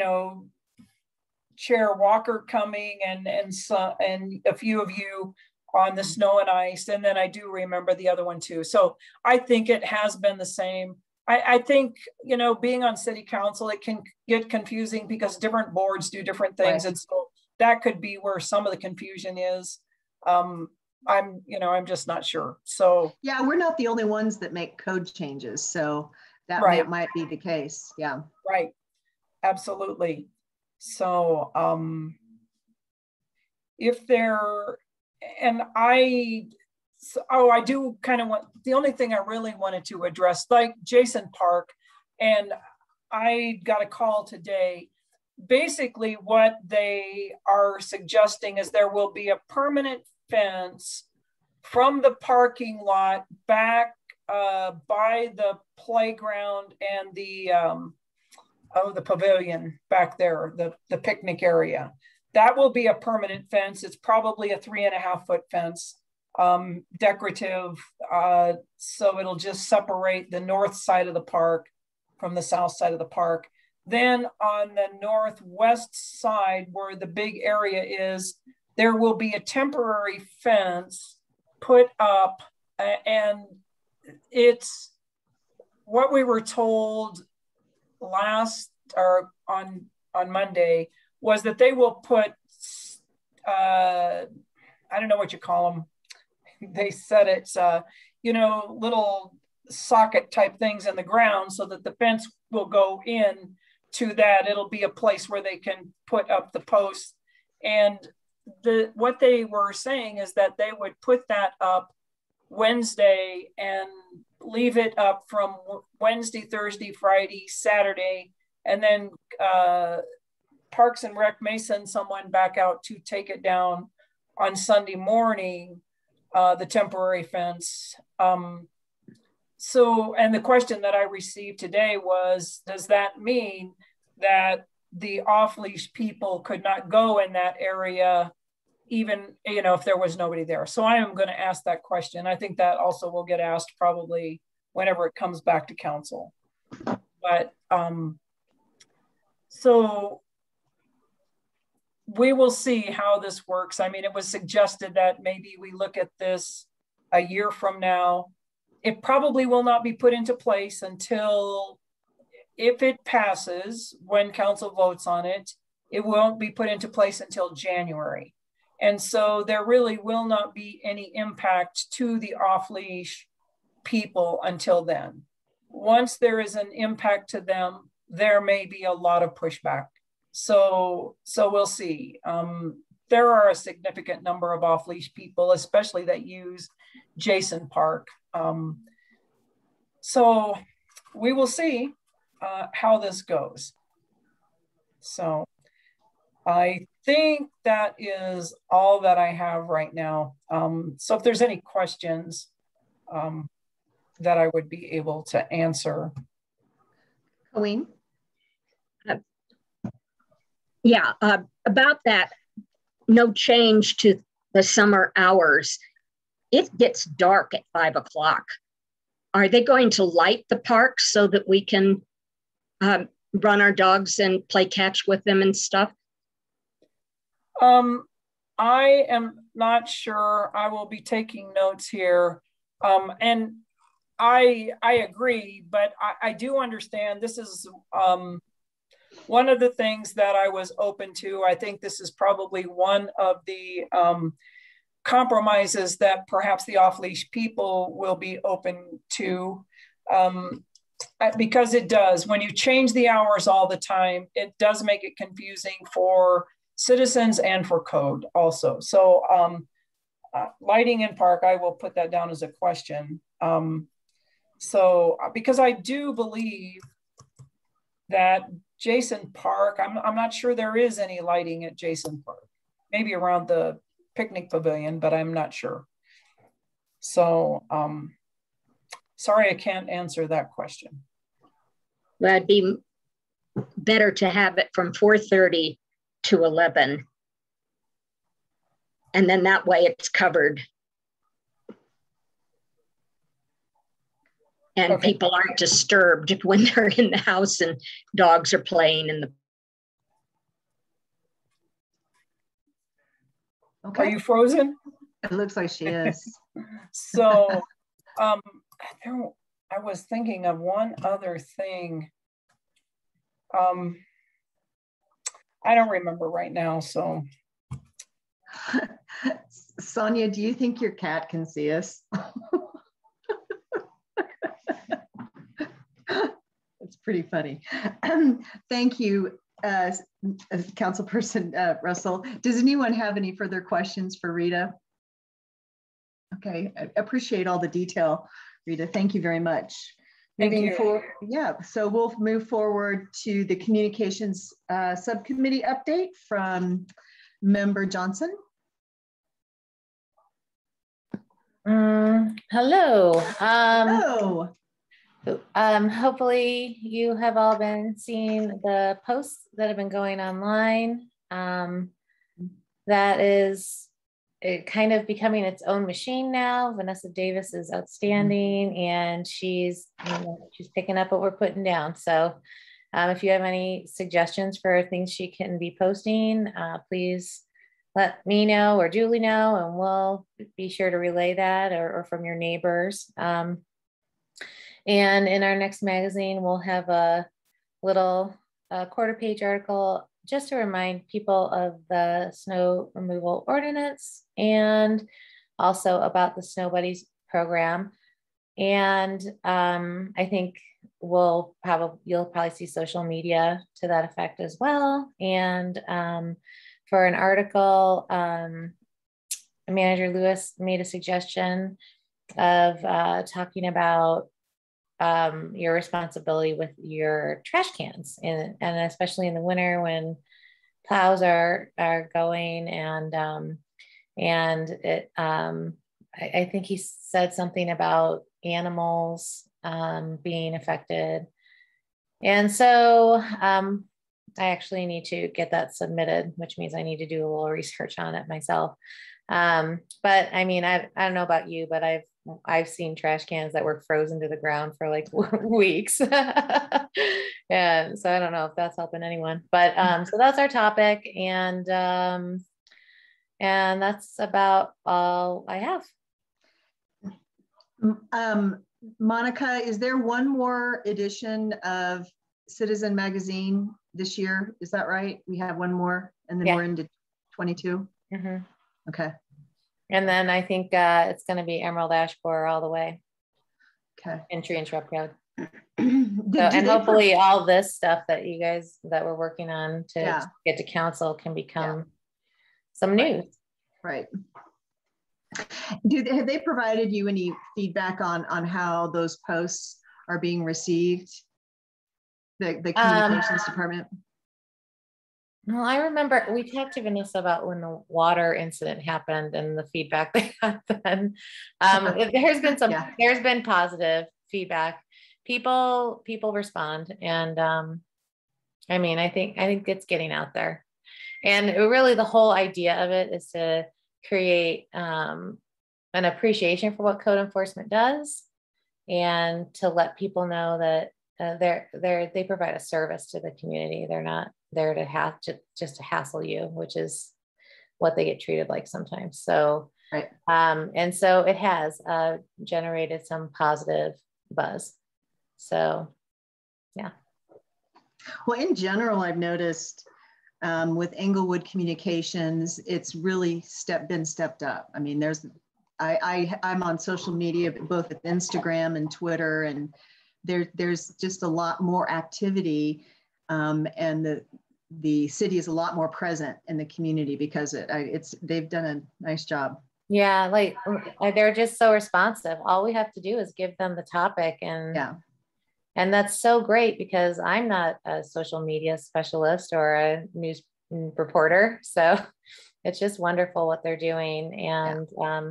Chair Walker coming and a few of you on the snow and ice. And then I do remember the other one too. So I think it has been the same. I think, you know, being on city council, it can get confusing because different boards do different things. Right. And so that could be where some of the confusion is. I'm just not sure. So yeah, we're not the only ones that make code changes. So that might be the case. Yeah. Right. Absolutely. So if there, and I do kind of want, the only thing I really wanted to address, like Jason Park, and I got a call today. Basically what they are suggesting is there will be a permanent fence from the parking lot back by the playground and the pavilion back there, the picnic area. That will be a permanent fence. It's probably a 3.5 foot fence, decorative. So it'll just separate the north side of the park from the south side of the park. Then on the northwest side where the big area is, there will be a temporary fence put up, and it's what we were told on Monday was that they will put, I don't know what you call them. They said it's, little socket type things in the ground so that the fence will go in to that. It'll be a place where they can put up the posts. And what they were saying is that they would put that up Wednesday and leave it up from Wednesday, Thursday, Friday, Saturday, and then Parks and Rec may send someone back out to take it down on Sunday morning, the temporary fence. And the question that I received today was, does that mean that the off-leash people could not go in that area even, if there was nobody there? So I am going to ask that question. I think that also will get asked probably whenever it comes back to council. But so we will see how this works. I mean, it was suggested that maybe we look at this a year from now. It probably will not be put into place until, if it passes, when council votes on it, it won't be put into place until January. And so there really will not be any impact to the off-leash people until then. Once there is an impact to them, there may be a lot of pushback. So we'll see. There are a significant number of off-leash people, especially that use Jason Park. So we will see how this goes. So I think that is all that I have right now. So if there's any questions that I would be able to answer. Colleen? Yeah, about that, no change to the summer hours. It gets dark at 5 o'clock. Are they going to light the park so that we can run our dogs and play catch with them and stuff? I am not sure. I will be taking notes here. And I agree, but I do understand this is one of the things that I was open to. I think this is probably one of the compromises that perhaps the off-leash people will be open to, because it does. When you change the hours all the time, it does make it confusing for citizens and for code also. So lighting in park, I will put that down as a question. So because I do believe that Jason Park, I'm not sure there is any lighting at Jason Park, maybe around the picnic pavilion, but I'm not sure. So sorry, I can't answer that question. Well, it'd be better to have it from 4:30 to 11. And then that way it's covered. And okay, people aren't disturbed when they're in the house and dogs are playing in the. Okay. Are you frozen? It looks like she is. So I was thinking of one other thing. I don't remember right now, so. Sonia, do you think your cat can see us? It's pretty funny. Thank you, Councilperson Russell. Does anyone have any further questions for Rita? Okay, I appreciate all the detail, Rita. Thank you very much. Moving forward, yeah, so we'll move forward to the communications subcommittee update from Member Johnson. Hello. Hello. Hopefully you have all been seeing the posts that have been going online. That is kind of becoming its own machine now. Vanessa Davis is outstanding, and she's picking up what we're putting down. So if you have any suggestions for things she can be posting, please let me know or Julie know, and we'll be sure to relay that, or from your neighbors. And in our next magazine, we'll have a little quarter-page article just to remind people of the snow removal ordinance, and also about the Snow Buddies program. And I think you'll probably see social media to that effect as well. And for an article, Manager Lewis made a suggestion of talking about your responsibility with your trash cans, and especially in the winter when plows are going, and I think he said something about animals being affected. And so I actually need to get that submitted, which means I need to do a little research on it myself. But I mean, I don't know about you, but I've seen trash cans that were frozen to the ground for like weeks. Yeah, so I don't know if that's helping anyone, but so that's our topic, and that's about all I have. Monica, is there one more edition of Citizen Magazine this year? Is that right? We have one more, and then we're into 22. Mm-hmm. Okay. And then I think it's going to be Emerald Ash Borer all the way. Okay. And Tree and Shrub Code. And hopefully all this stuff that you guys that we're working on to get to council can become some news. Right. Have they provided you any feedback on how those posts are being received? The communications department? Well, I remember we talked to Vanessa about when the water incident happened and the feedback they got then. There's been positive feedback. People respond, and I mean, I think it's getting out there, and really the whole idea of it is to create an appreciation for what code enforcement does, and to let people know that they provide a service to the community. They're not there to just to hassle you, which is what they get treated like sometimes. So, right. And so it has generated some positive buzz. So, yeah. Well, in general, I've noticed with Englewood Communications, it's really been stepped up. I mean, I'm on social media, both with Instagram and Twitter, and there's just a lot more activity, and the city is a lot more present in the community because they've done a nice job. Yeah, like they're just so responsive. All we have to do is give them the topic, and that's so great because I'm not a social media specialist or a news reporter, so it's just wonderful what they're doing, and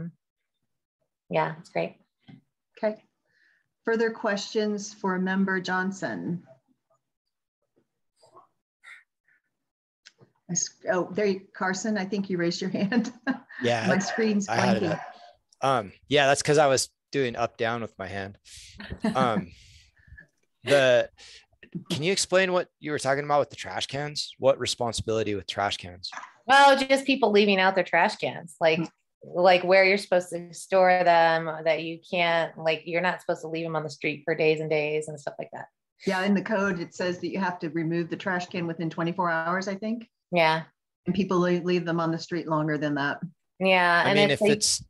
it's great. Okay. Further questions for Member Johnson? Oh, there you, Carson, I think you raised your hand. Yeah. My screen's blinking. Yeah, that's because I was doing up down with my hand. Can you explain what you were talking about with the trash cans? What responsibility with trash cans? Well, just people leaving out their trash cans. Like like where you're supposed to store them, that you can't, like, you're not supposed to leave them on the street for days and days and stuff like that. Yeah, in the code, it says that you have to remove the trash can within 24 hours, I think. Yeah. And people leave them on the street longer than that. Yeah. I mean, if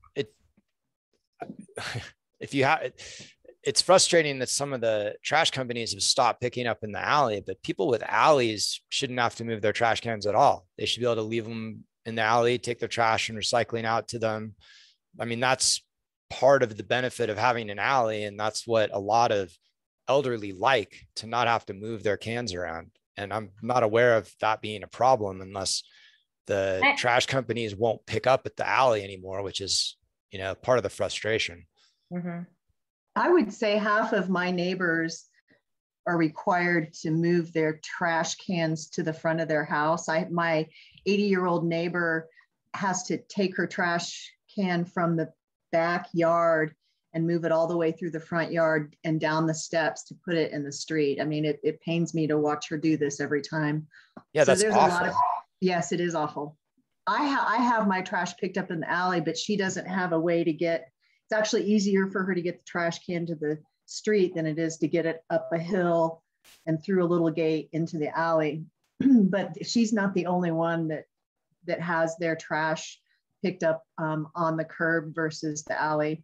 you have, it's frustrating that some of the trash companies have stopped picking up in the alley, but people with alleys shouldn't have to move their trash cans at all. They should be able to leave them in the alley, take their trash and recycling out to them. I mean, that's part of the benefit of having an alley. And that's what a lot of elderly like, to not have to move their cans around. And I'm not aware of that being a problem unless the trash companies won't pick up at the alley anymore, which is, you know, part of the frustration. Mm-hmm. I would say half of my neighbors are required to move their trash cans to the front of their house. My 80-year-old neighbor has to take her trash can from the backyard and move it all the way through the front yard and down the steps to put it in the street. I mean, it pains me to watch her do this every time. Yeah, so that's there's awful. A lot of, yes, it is awful. I have my trash picked up in the alley, but she doesn't have a way to get, it's actually easier for her to get the trash can to the street than it is to get it up a hill and through a little gate into the alley. But she's not the only one that has their trash picked up on the curb versus the alley.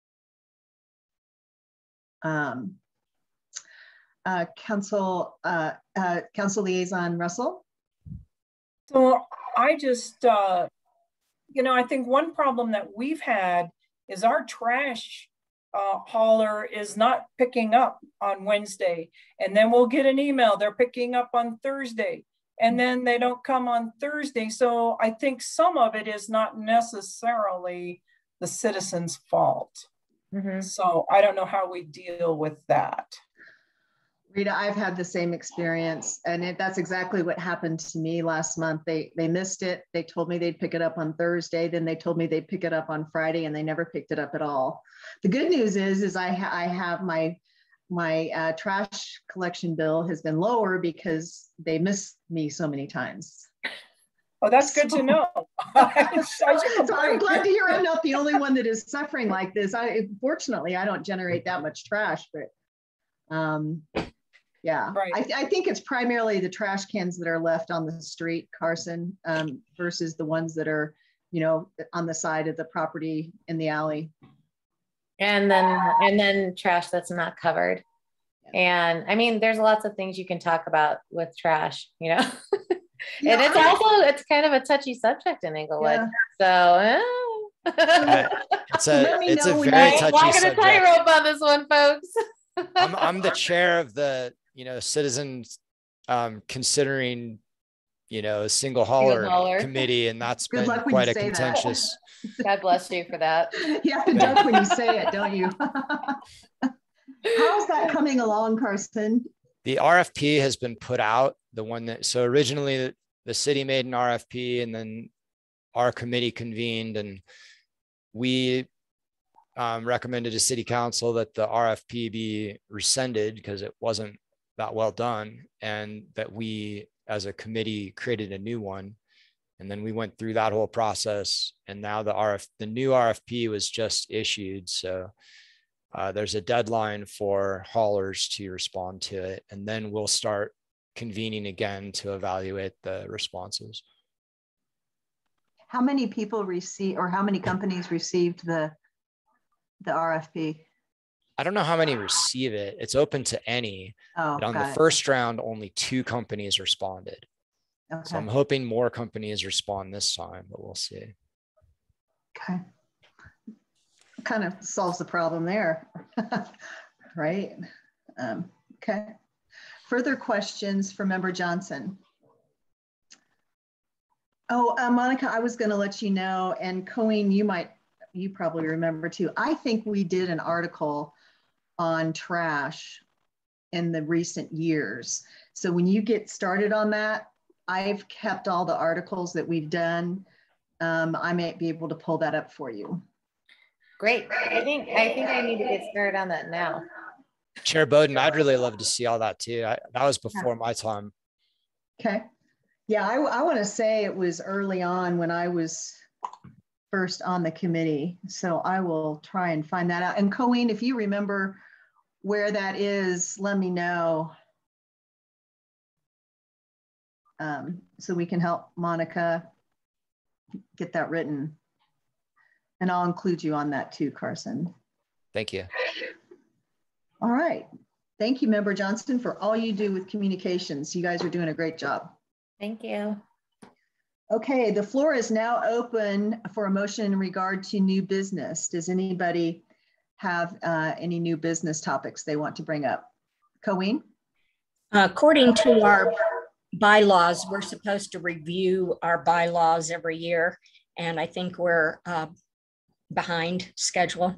Council Liaison Russell. So I just, you know, I think one problem that we've had is our trash hauler is not picking up on Wednesday. And then we'll get an email, they're picking up on Thursday. And then they don't come on Thursday. So I think some of it is not necessarily the citizens' fault. Mm-hmm. So I don't know how we deal with that. Rita, I've had the same experience, and that's exactly what happened to me last month. They missed it. They told me they'd pick it up on Thursday. Then they told me they'd pick it up on Friday, and they never picked it up at all. The good news is I have my trash collection bill has been lower because they miss me so many times. Oh, that's good to know. So I'm glad to hear I'm not the only one that is suffering like this. Fortunately, I don't generate that much trash, but yeah, right. I think it's primarily the trash cans that are left on the street, Carson, versus the ones that are, you know, on the side of the property in the alley. And then trash that's not covered. And I mean, there's lots of things you can talk about with trash, you know. Yeah, and it's kind of a touchy subject in Inglewood. Yeah. So it's a very touchy walking a tightrope on this one, folks. I'm the chair of the, you know, citizens considering, you know, a single hauler committee, and that's been quite a contentious. God bless you for that. You have to duck when you say it, don't you? How's that coming along, Carson? The RFP has been put out. The one that, so originally the city made an RFP, and then our committee convened, and we recommended to city council that the RFP be rescinded because it wasn't that well done, and that we as a committee created a new one. And then we went through that whole process, and now the new RFP was just issued. So there's a deadline for haulers to respond to it, and then we'll start convening again to evaluate the responses. How many people or how many companies received the RFP? I don't know how many receive it. It's open to any. But on the first round, only 2 companies responded. Okay. So I'm hoping more companies respond this time, but we'll see. Okay. Kind of solves the problem there, right? Okay. Further questions for Member Johnson? Oh, Monica, I was going to let you know, and Colleen, you probably remember too. I think we did an article on trash in the recent years. So when you get started on that, I've kept all the articles that we've done. I might be able to pull that up for you. Great. I think I need to get started on that now. Chair Bowden, I'd really love to see all that too. That was before my time. Okay. Yeah, I want to say it was early on when I was first on the committee. So I will try and find that out. And Colleen, if you remember where that is, let me know. So we can help Monica get that written. And I'll include you on that too, Carson. Thank you. All right. Thank you, Member Johnston, for all you do with communications. You guys are doing a great job. Thank you. Okay, the floor is now open for a motion in regard to new business. Does anybody have any new business topics they want to bring up? Colleen? According to our bylaws, we're supposed to review our bylaws every year, and I think we're behind schedule.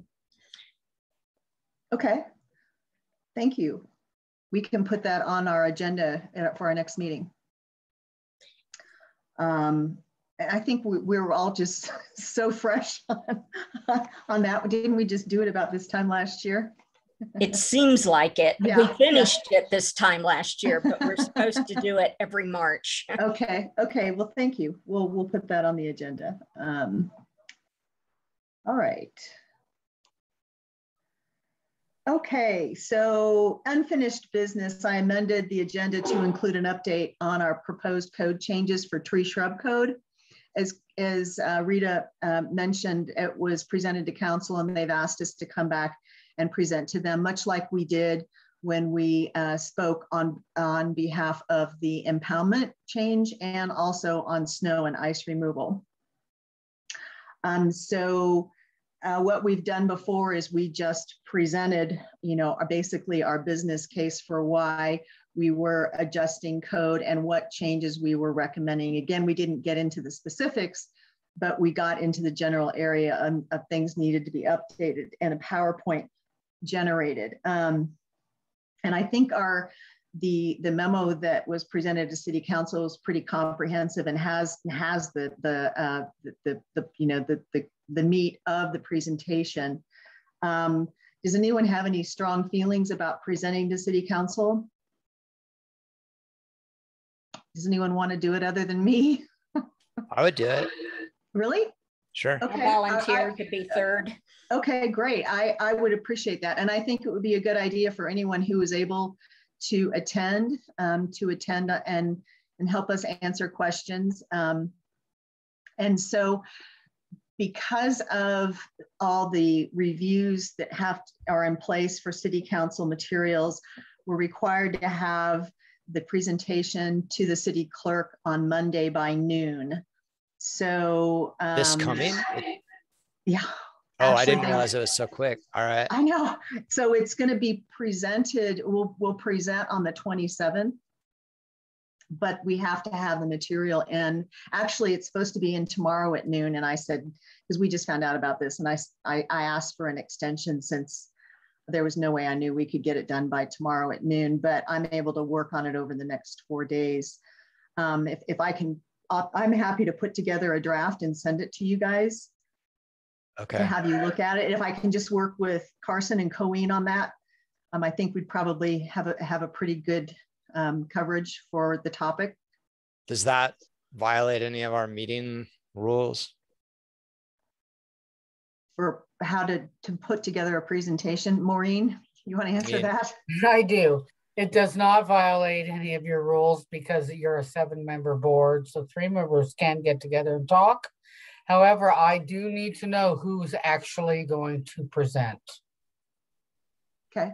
Okay, thank you. We can put that on our agenda for our next meeting. I think we were all just so fresh on that. Didn't we just do it about this time last year? It seems like it. Yeah, we finished it this time last year, but we're supposed to do it every March. Okay. Well, thank you. We'll put that on the agenda. All right. Okay, so unfinished business. I amended the agenda to include an update on our proposed code changes for tree shrub code. As Rita mentioned, it was presented to council and they've asked us to come back and present to them, much like we did when we spoke on behalf of the impoundment change and also on snow and ice removal. What we've done before is we just presented, basically our business case for why we were adjusting code and what changes we were recommending. Again, we didn't get into the specifics, but we got into the general area of things needed to be updated and a PowerPoint generated. And I think the memo that was presented to City Council is pretty comprehensive and has the meat of the presentation. Does anyone have any strong feelings about presenting to City Council? Does anyone want to do it other than me? I would do it. Really? Sure. Okay. I'll volunteer to be third. Okay, great. I would appreciate that. And I think it would be a good idea for anyone who is able to attend and help us answer questions. And so because of all the reviews that are in place for City Council materials, we're required to have the presentation to the city clerk on Monday by noon. So this coming? Yeah. Oh, I didn't realize it was so quick. All right. I know. So it's going to be presented. We'll present on the 27th, but we have to have the material in. Actually, it's supposed to be in tomorrow at noon. And I said, because we just found out about this, and I asked for an extension since there was no way I knew we could get it done by tomorrow at noon, but I'm able to work on it over the next 4 days. If I can, I'm happy to put together a draft and send it to you guys. Okay. To have you look at it. If I can just work with Carson and Colleen on that, I think we'd probably have a pretty good coverage for the topic. Does that violate any of our meeting rules? For how to put together a presentation. Maureen, you want to answer that? I do. It does not violate any of your rules because you're a 7-member board. So 3 members can get together and talk. However, I do need to know who's actually going to present. Okay.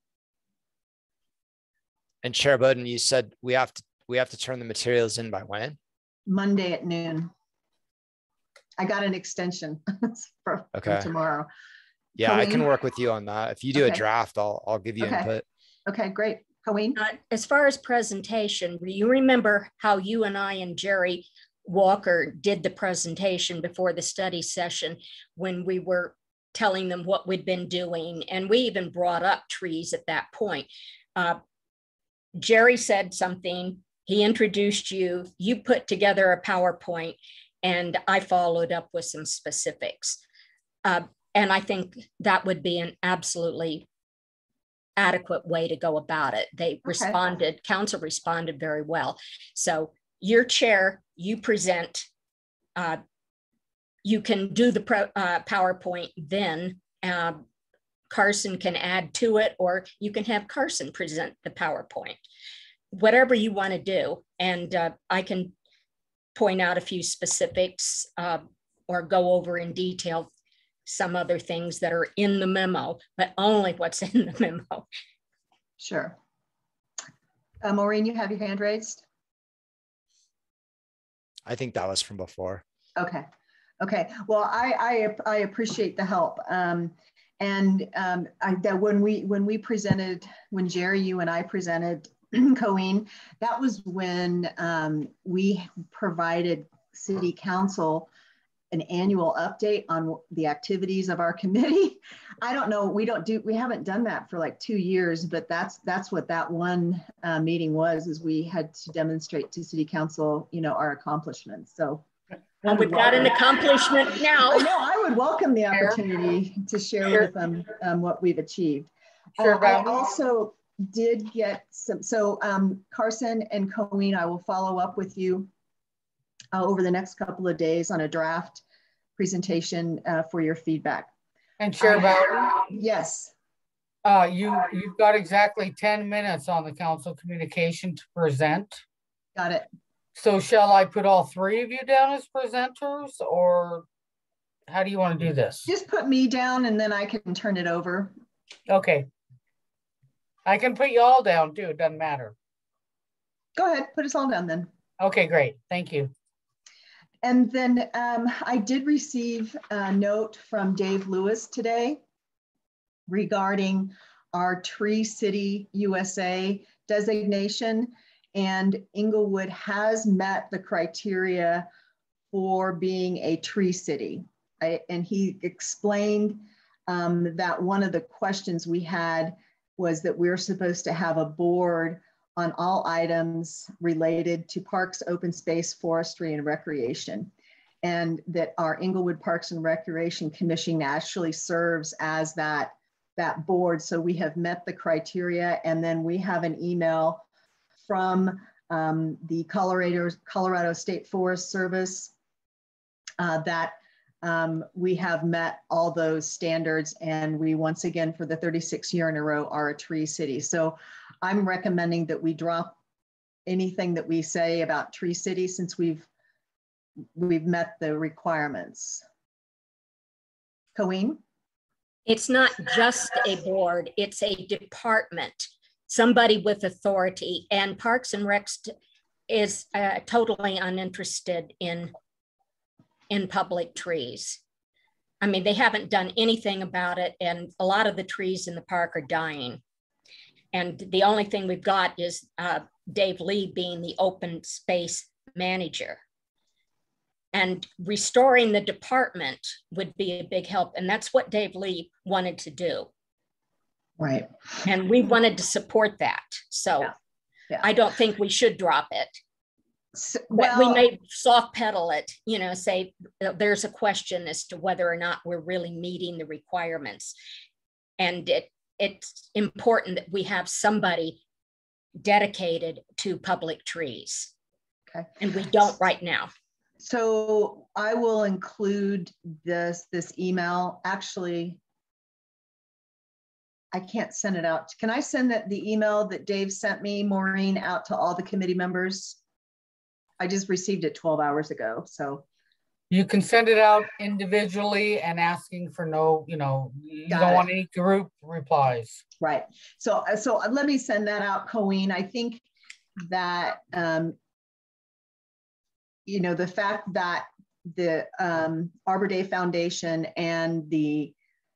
And Chair Bowden, you said we have to turn the materials in by when? Monday at noon. I got an extension for tomorrow. Yeah, Colleen? I can work with you on that. If you do a draft, I'll give you input. Okay, great. Colleen? As far as presentation, you remember how you and I and Jerry Walker did the presentation before the study session when we were telling them what we'd been doing. And we even brought up trees at that point. Jerry said something, he introduced you, you put together a PowerPoint, and I followed up with some specifics. And I think that would be an absolutely adequate way to go about it. They responded, council responded very well. So your chair, you present you can do the PowerPoint then. Carson can add to it, or you can have Carson present the PowerPoint, whatever you want to do. And I can point out a few specifics or go over in detail some other things that are in the memo, but only what's in the memo. Sure. Maureen, you have your hand raised? I think that was from before. Okay. Okay. Well, I appreciate the help. When Jerry, you and I presented Colleen, that was when we provided City Council an annual update on the activities of our committee. I don't know, we haven't done that for like 2 years, but that's what that one meeting was, is we had to demonstrate to City Council, you know, our accomplishments. So well, we've got an accomplishment now. I know, I would welcome the opportunity to share with them what we've achieved. Sure, I also did get some, so Carson and Colleen, I will follow up with you over the next couple of days on a draft presentation for your feedback. And Chair Bowden? Yes. You've got exactly 10 minutes on the council communication to present. Got it. So shall I put all 3 of you down as presenters, or how do you want to do this? Just put me down and then I can turn it over. Okay. I can put you all down too, it doesn't matter. Go ahead, put us all down then. Okay, great, thank you. And then I did receive a note from Dave Lewis today regarding our Tree City USA designation, and Inglewood has met the criteria for being a tree city. And he explained that one of the questions we had was that we're supposed to have a board on all items related to parks, open space, forestry, and recreation. And that our Inglewood Parks and Recreation Commission actually serves as that board. So we have met the criteria. And then we have an email from the Colorado State Forest Service that we have met all those standards, and we once again for the 36th year in a row are a tree city. So I'm recommending that we drop anything that we say about Tree City since we've met the requirements. Colleen? It's not just a board, it's a department, somebody with authority, and Parks and Recs is totally uninterested in public trees. I mean, they haven't done anything about it, and a lot of the trees in the park are dying. And the only thing we've got is Dave Lee being the open space manager. And restoring the department would be a big help. And that's what Dave Lee wanted to do. Right. And we wanted to support that. So yeah. I don't think we should drop it. So, well, we may soft pedal it, you know, say there's a question as to whether or not we're really meeting the requirements. And it's important that we have somebody dedicated to public trees. Okay. And we don't right now. So I will include this email. Actually, I can't send it out. Can I send the email that Dave sent me, Maureen, out to all the committee members? I just received it 12 hours ago, so. You can send it out individually and asking for no, you know, you don't want any group replies. Right, so let me send that out, Colleen. I think that, you know, the fact that the Arbor Day Foundation and the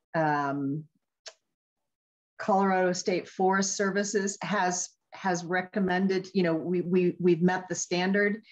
Colorado State Forest Services has recommended, you know, we've met the standard.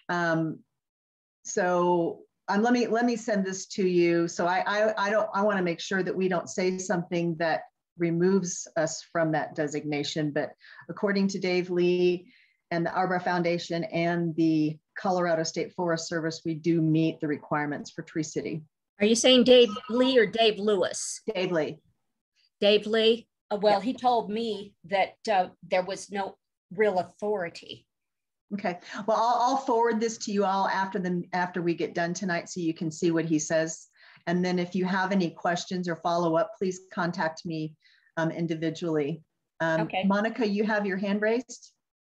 So let me send this to you. So I want to make sure that we don't say something that removes us from that designation. But according to Dave Lee and the Arbor Foundation and the Colorado State Forest Service, we do meet the requirements for Tree City. Are you saying Dave Lee or Dave Lewis? Dave Lee. Dave Lee? Well, yeah. He told me that there was no real authority Okay. Well, I'll forward this to you all after we get done tonight, so you can see what he says. And then if you have any questions or follow up, please contact me individually. Okay. Monica, you have your hand raised.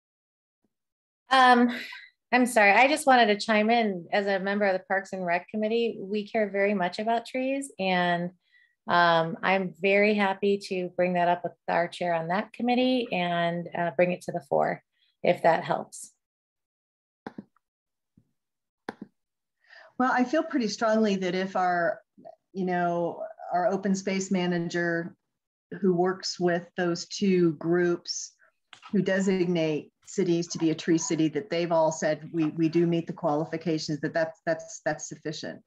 I'm sorry. I just wanted to chime in as a member of the Parks and Rec Committee. We care very much about trees, and I'm very happy to bring that up with our chair on that committee and bring it to the fore, if that helps. Well, I feel pretty strongly that if our open space manager who works with those two groups who designate cities to be a tree city, that they've all said we do meet the qualifications, that's sufficient.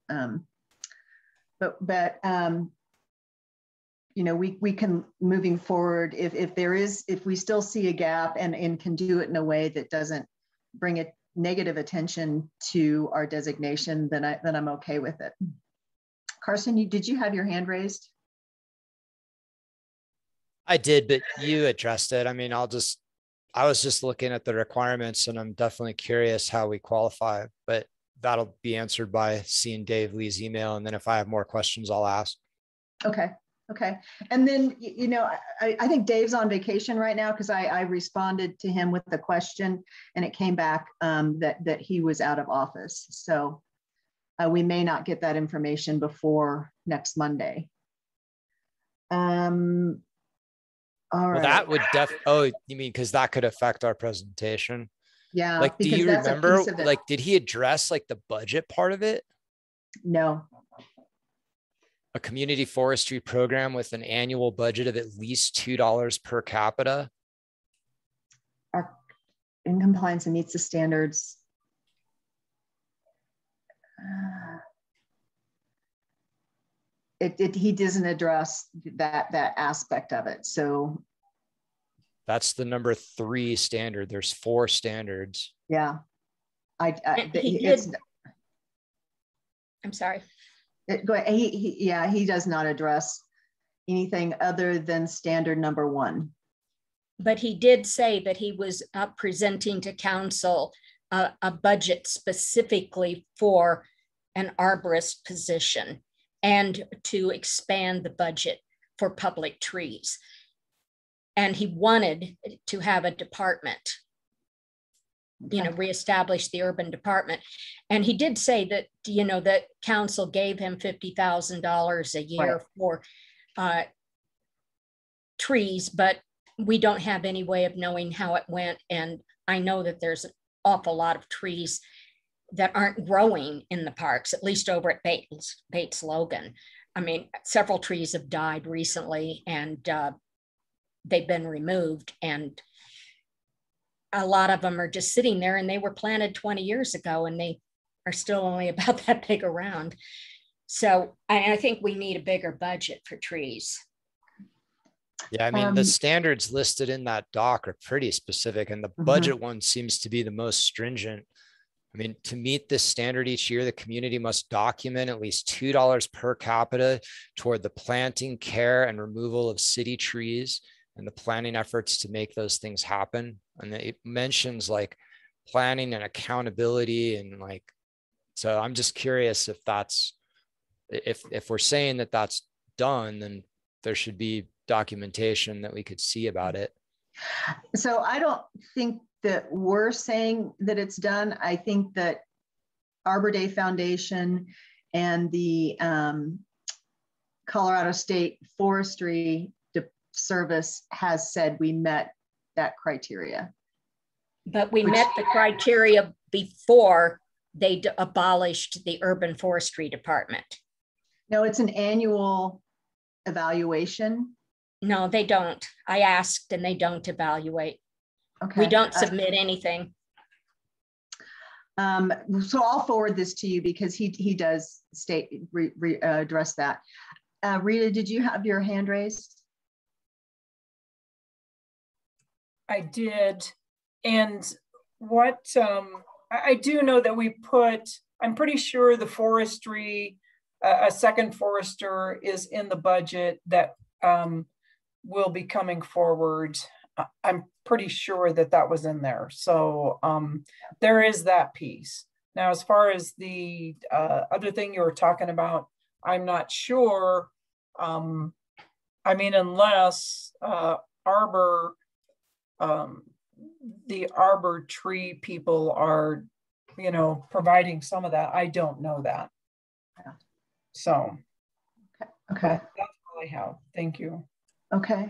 We can, moving forward, if we still see a gap and can do it in a way that doesn't bring a negative attention to our designation, then I'm okay with it. Carson, did you have your hand raised? I did, but you addressed it. I mean, I was just looking at the requirements, and I'm definitely curious how we qualify, but that'll be answered by seeing Dave Lee's email. And then if I have more questions, I'll ask. Okay. And then, I think Dave's on vacation right now, because I responded to him with the question and it came back that he was out of office. So we may not get that information before next Monday. All right. Well, that would oh, you mean because that could affect our presentation? Yeah. Like, do you remember, like, did he address like the budget part of it? No. A community forestry program with an annual budget of at least $2 per capita. Are in compliance and meets the standards. He doesn't address that aspect of it. So that's the number 3 standard. There's 4 standards. Yeah. I'm sorry. Go ahead. He does not address anything other than standard number 1. But he did say that he was presenting to council a budget specifically for an arborist position and to expand the budget for public trees. And he wanted to have a department, reestablish the urban department. And he did say that, that council gave him $50,000 a year right. for trees, but we don't have any way of knowing how it went. And I know that there's an awful lot of trees that aren't growing in the parks, at least over at Bates Logan. I mean, several trees have died recently and they've been removed, and a lot of them are just sitting there, and they were planted 20 years ago and they are still only about that big around. So I think we need a bigger budget for trees. Yeah, I mean, the standards listed in that doc are pretty specific, and the budget one seems to be the most stringent. I mean, to meet this standard each year, the community must document at least $2 per capita toward the planting, care, and removal of city trees and the planning efforts to make those things happen. And it mentions like planning and accountability, and like, so I'm just curious if that's, if we're saying that that's done, then there should be documentation that we could see about it. So I don't think that we're saying that it's done. I think that Arbor Day Foundation and the Colorado State Forestry Service has said we met that criteria. But we met the criteria before they abolished the Urban Forestry Department. No, it's an annual evaluation. No, they don't. I asked and they don't evaluate. Okay. We don't submit anything. So I'll forward this to you because he does address that. Rita, did you have your hand raised? I did. And what I do know that we put, I'm pretty sure the forestry, a second forester is in the budget that will be coming forward. I'm pretty sure that that was in there. So there is that piece. Now, as far as the other thing you were talking about, I'm not sure. I mean, unless Arbor, the Arbor tree people are, you know, providing some of that. I don't know that. Yeah. So, okay. That's all I have. Thank you. Okay.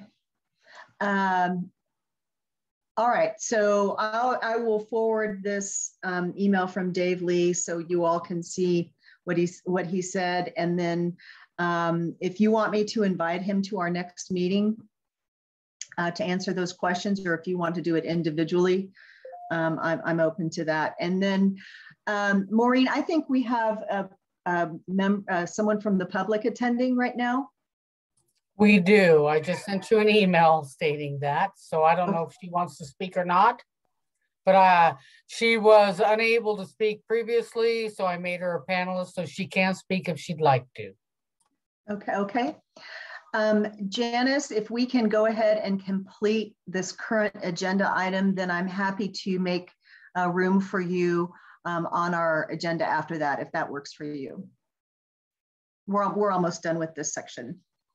All right, so I will forward this email from Dave Lee so you all can see what he said. And then if you want me to invite him to our next meeting to answer those questions, or if you want to do it individually, I'm open to that. And then Maureen, I think we have someone from the public attending right now. We do. I just sent you an email stating that. So I don't know if she wants to speak or not, but she was unable to speak previously. So I made her a panelist so she can speak if she'd like to. Okay. Janice, if we can go ahead and complete this current agenda item, then I'm happy to make room for you on our agenda after that, if that works for you. We're almost done with this section.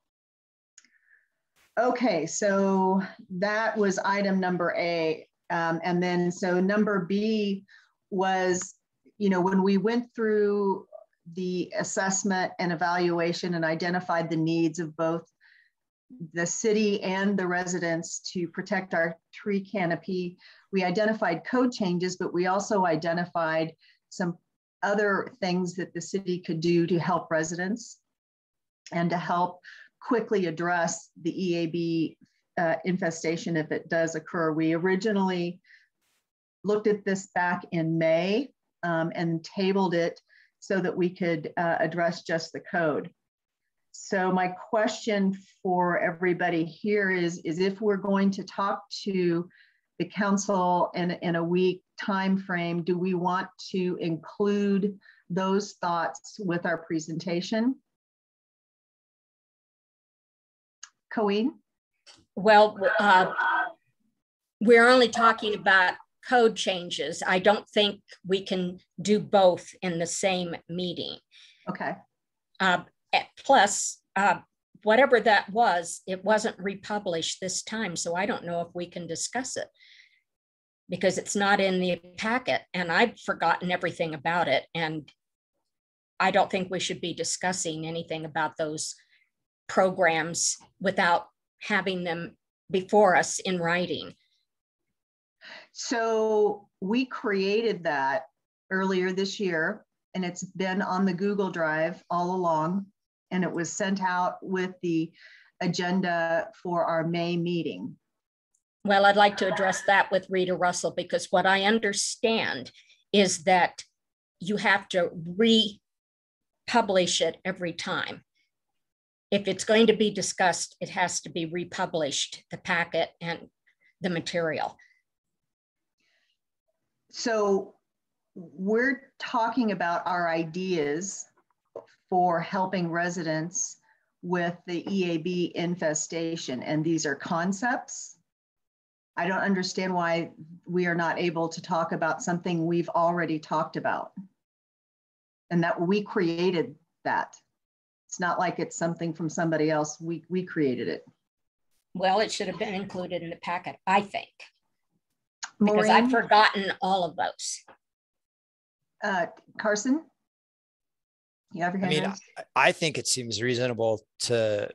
Okay, so that was item number A. And then so number B was, you know, when we went through the assessment and evaluation and identified the needs of both the city and the residents to protect our tree canopy, we identified code changes, but we also identified some other things that the city could do to help residents and to help quickly address the EAB infestation if it does occur. We originally looked at this back in May and tabled it so that we could address just the code. So my question for everybody here is if we're going to talk to the council in a week time frame, do we want to include those thoughts with our presentation? Colleen? Well, we're only talking about code changes. I don't think we can do both in the same meeting. Okay. Plus, whatever that was, it wasn't republished this time, so I don't know if we can discuss it because it's not in the packet and I've forgotten everything about it. And I don't think we should be discussing anything about those programs without having them before us in writing. So we created that earlier this year, and it's been on the Google Drive all along, and it was sent out with the agenda for our May meeting. Well, I'd like to address that with Rita Russell, because what I understand is that you have to republish it every time. If it's going to be discussed, it has to be republished, the packet and the material. So we're talking about our ideas for helping residents with the EAB infestation, and these are concepts. I don't understand why we are not able to talk about something we've already talked about and that we created that. It's not like it's something from somebody else. We created it. Well, it should have been included in the packet, I think. Maureen? Because I've forgotten all of those. Carson? You have your hand raised? I think it seems reasonable to,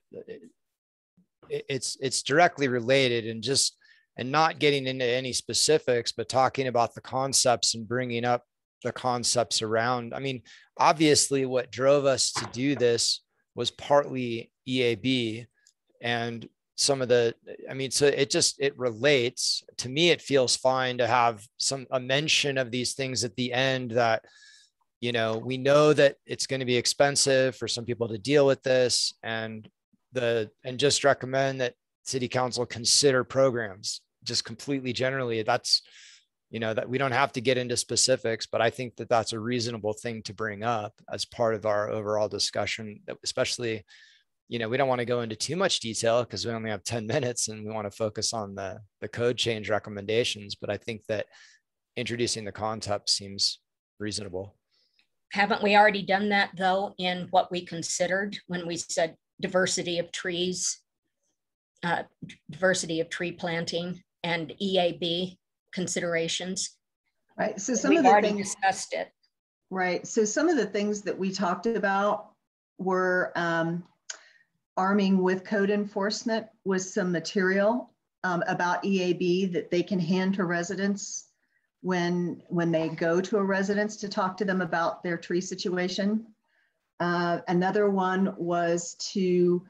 it's directly related and not getting into any specifics, but talking about the concepts and bringing up the concepts around. I mean, obviously what drove us to do this was partly EAB and some of the, I mean, so it relates to me. It feels fine to have a mention of these things at the end that, you know, we know that it's going to be expensive for some people to deal with this, and just recommend that city council consider programs just completely generally. That's, you know, that we don't have to get into specifics, but I think that that's a reasonable thing to bring up as part of our overall discussion, especially, you know, we don't want to go into too much detail because we only have 10 minutes and we want to focus on the code change recommendations. But I think that introducing the concept seems reasonable. Haven't we already done that though in what we considered when we said diversity of trees, diversity of tree planting and EAB considerations? Right. So some of the already things discussed it. Right. So some of the things that we talked about were arming with code enforcement with some material about EAB that they can hand to residents when they go to a residence to talk to them about their tree situation. Another one was to,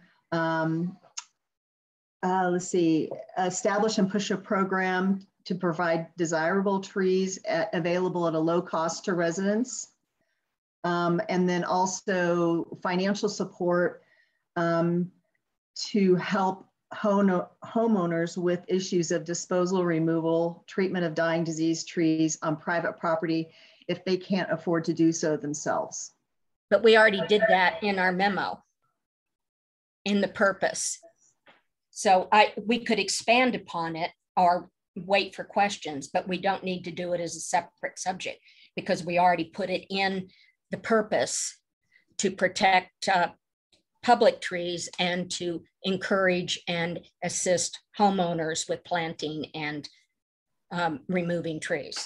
establish and push a program to provide desirable trees available at a low cost to residents. And then also financial support to help homeowners with issues of disposal, removal, treatment of dying disease trees on private property if they can't afford to do so themselves. But we already did that in our memo, in the purpose. So we could expand upon it or wait for questions, but we don't need to do it as a separate subject because we already put it in the purpose to protect public trees and to encourage and assist homeowners with planting and removing trees.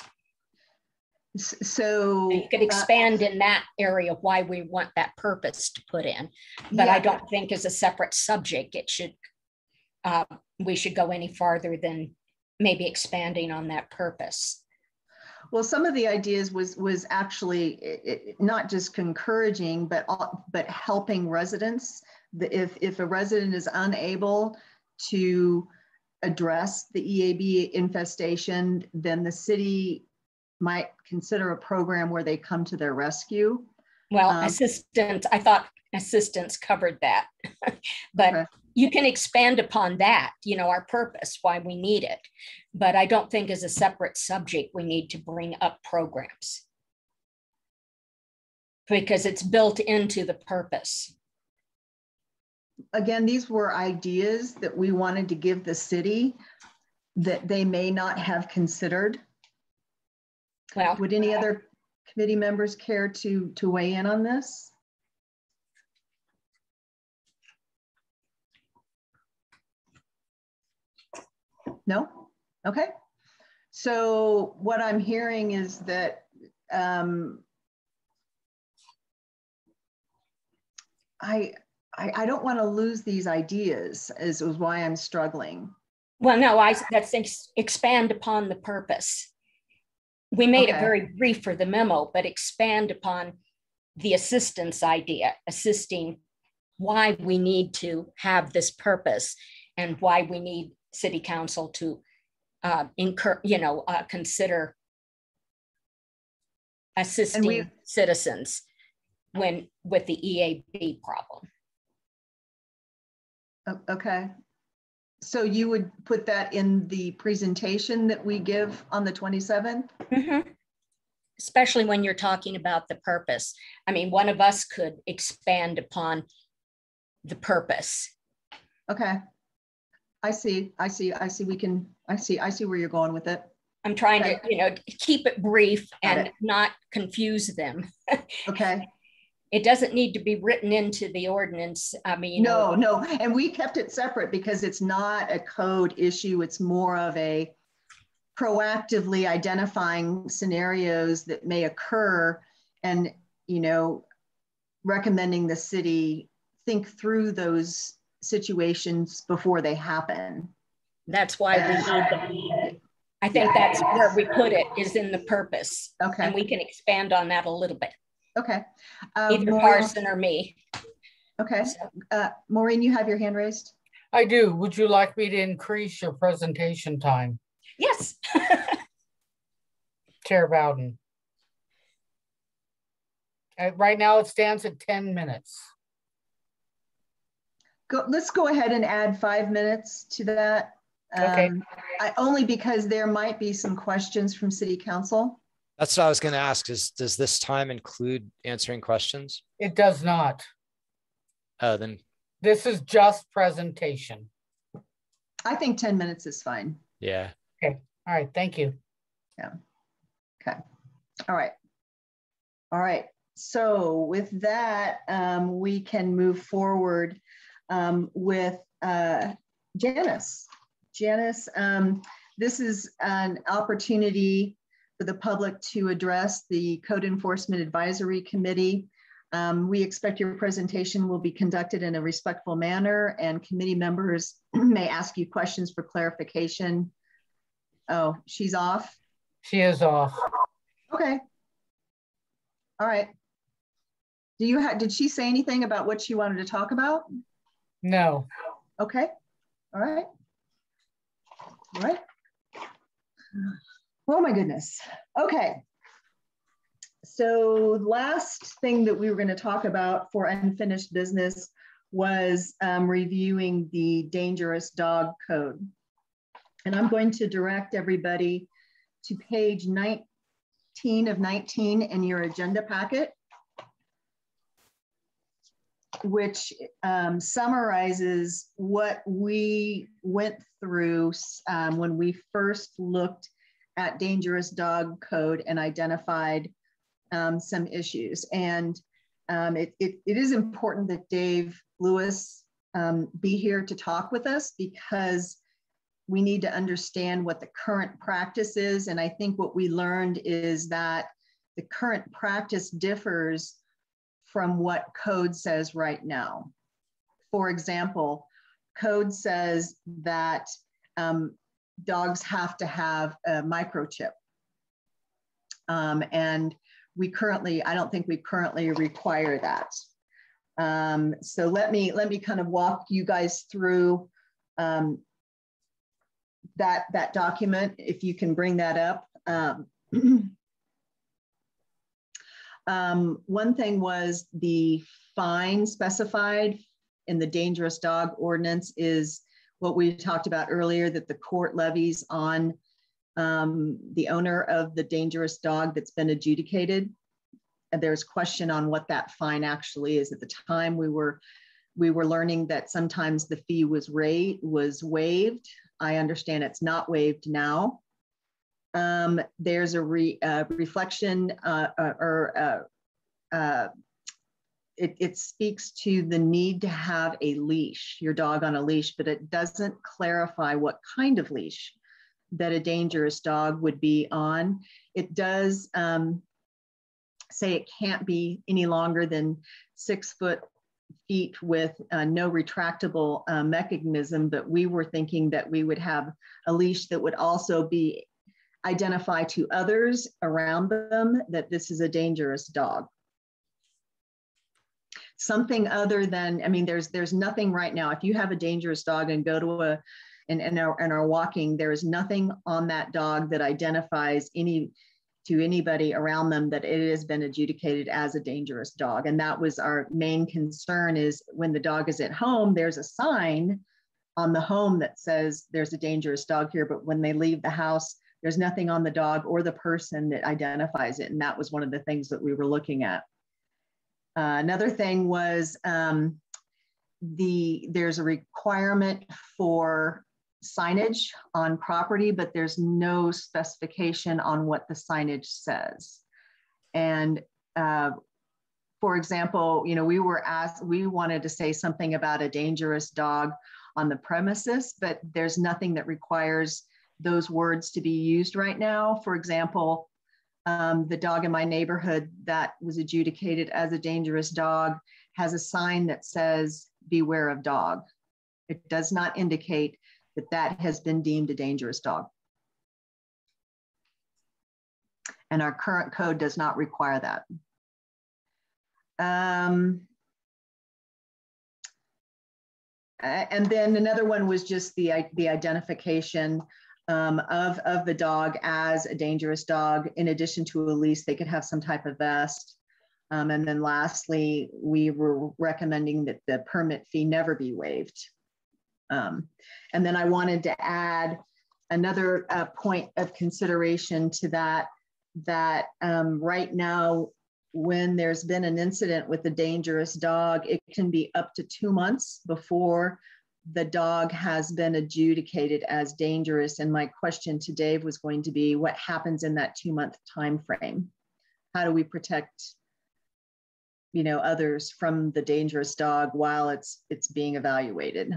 So you could expand in that area why we want that purpose to put in, but I don't think as a separate subject it should, we should go any farther than maybe expanding on that purpose. Well, some of the ideas was actually not just encouraging, but helping residents. If a resident is unable to address the EAB infestation, then the city might consider a program where they come to their rescue. Well, assistance, I thought assistance covered that, but okay. You can expand upon that, you know, our purpose, why we need it. But I don't think as a separate subject, we need to bring up programs because it's built into the purpose. Again, these were ideas that we wanted to give the city that they may not have considered. Well, would any other committee members care to weigh in on this? No? Okay. So what I'm hearing is that I don't want to lose these ideas is why I'm struggling. Well, no, that's expand upon the purpose. We made it very brief for the memo, but expand upon the assistance idea, assisting why we need to have this purpose and why we need City Council to consider assisting citizens with the EAB problem. Okay. So you would put that in the presentation that we give on the 27th? Mm-hmm. Especially when you're talking about the purpose. I mean, one of us could expand upon the purpose. Okay. I see where you're going with it. I'm trying to, keep it brief and not confuse them. Okay. It doesn't need to be written into the ordinance. I mean, no. And we kept it separate because it's not a code issue. It's more of a proactively identifying scenarios that may occur and, recommending the city think through those situations before they happen. That's why we need them. I think that's where we put it, is in the purpose. Okay. And we can expand on that a little bit. Okay. Either Carson or me. Okay. Maureen, you have your hand raised? I do. Would you like me to increase your presentation time? Yes. Chair Bowden. Right now it stands at 10 minutes. Let's go ahead and add 5 minutes to that. Okay. Only because there might be some questions from City Council. That's what I was going to ask. Does this time include answering questions? It does not. Oh, then This is just presentation. I think 10 minutes is fine. Yeah. Okay. All right. Thank you. Yeah. Okay. All right. All right. So with that, we can move forward with Janice. Janice, this is an opportunity for the public to address the Code Enforcement Advisory Committee. We expect your presentation will be conducted in a respectful manner, and committee members may ask you questions for clarification. Oh, she's off? She is off. Okay. All right. Did she say anything about what she wanted to talk about? No. Okay. All right. All right. Oh my goodness. Okay. So last thing that we were going to talk about for unfinished business was reviewing the dangerous dog code. And I'm going to direct everybody to page 19 of 19 in your agenda packet, which summarizes what we went through when we first looked at dangerous dog code and identified some issues. And it is important that Dave Lewis be here to talk with us, because we need to understand what the current practice is. And I think what we learned is that the current practice differs from what code says right now. For example, code says that dogs have to have a microchip. And I don't think we currently require that. So let me kind of walk you guys through that document, if you can bring that up. One thing was the fine specified in the dangerous dog ordinance is what we talked about earlier, that the court levies on the owner of the dangerous dog that's been adjudicated. And there's question on what that fine actually is. At the time, we were learning that sometimes the fee was waived. I understand it's not waived now. There's a reflection it speaks to the need to have a leash, your dog on a leash, but it doesn't clarify what kind of leash that a dangerous dog would be on. It does say it can't be any longer than 6 feet with no retractable mechanism, but we were thinking that we would have a leash that would also be identify to others around them that this is a dangerous dog. Something other than, I mean, there's nothing right now. If you have a dangerous dog and go to and are walking, there is nothing on that dog that identifies to anybody around them that it has been adjudicated as a dangerous dog. And that was our main concern, is when the dog is at home, there's a sign on the home that says there's a dangerous dog here, but when they leave the house, there's nothing on the dog or the person that identifies it. And that was one of the things that we were looking at. Another thing was there's a requirement for signage on property, but there's no specification on what the signage says. And for example, we wanted to say something about a dangerous dog on the premises, but there's nothing that requires those words to be used right now. For example, the dog in my neighborhood that was adjudicated as a dangerous dog has a sign that says, "Beware of dog." It does not indicate that that has been deemed a dangerous dog. And our current code does not require that. And then another one was just the identification of the dog as a dangerous dog. In addition to a leash, they could have some type of vest. And then lastly, we were recommending that the permit fee never be waived. And then I wanted to add another point of consideration to that right now when there's been an incident with a dangerous dog, it can be up to 2 months before the dog has been adjudicated as dangerous. And my question to Dave was going to be, what happens in that 2-month time frame? How do we protect, you know, others from the dangerous dog while it's being evaluated?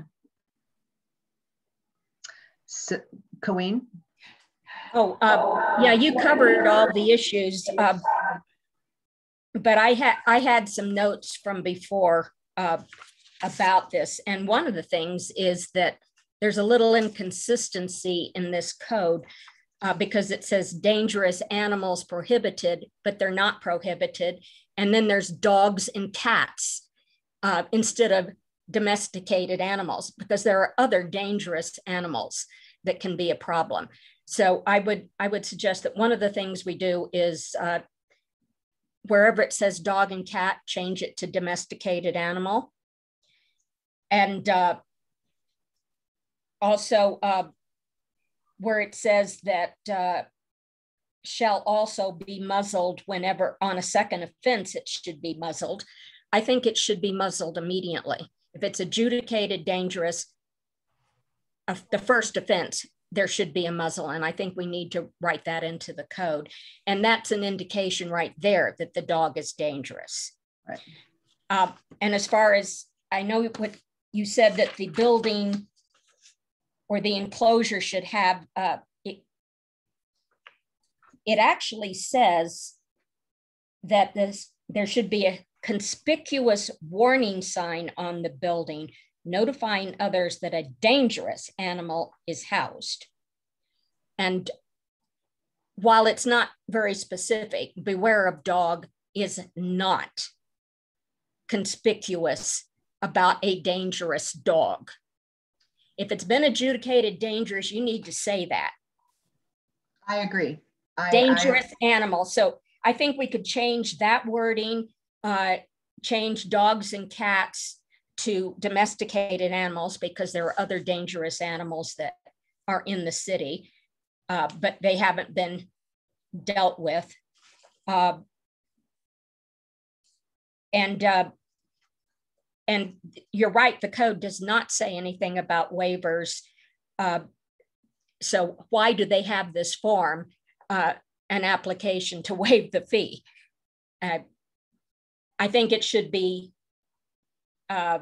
So, Colleen? Oh, yeah, you covered all the issues, but I had some notes from before about this. And one of the things is that there's a little inconsistency in this code because it says dangerous animals prohibited, but they're not prohibited. And then there's dogs and cats instead of domesticated animals, because there are other dangerous animals that can be a problem. So I would suggest that one of the things we do is wherever it says dog and cat, change it to domesticated animal. And also where it says that shall also be muzzled whenever on a second offense, it should be muzzled. I think it should be muzzled immediately. If it's adjudicated dangerous, the first offense, there should be a muzzle. And I think we need to write that into the code. And that's an indication right there that the dog is dangerous. Right. And as far as I know, what you said that the building or the enclosure should have, it actually says that there should be a conspicuous warning sign on the building notifying others that a dangerous animal is housed. And while it's not very specific, beware of dog is not conspicuous about a dangerous dog. If it's been adjudicated dangerous, you need to say that. I agree. Dangerous animal. So I think we could change that wording, change dogs and cats to domesticated animals, because there are other dangerous animals that are in the city, but they haven't been dealt with. And you're right, the code does not say anything about waivers. So why do they have this form, an application to waive the fee? I think it should be, and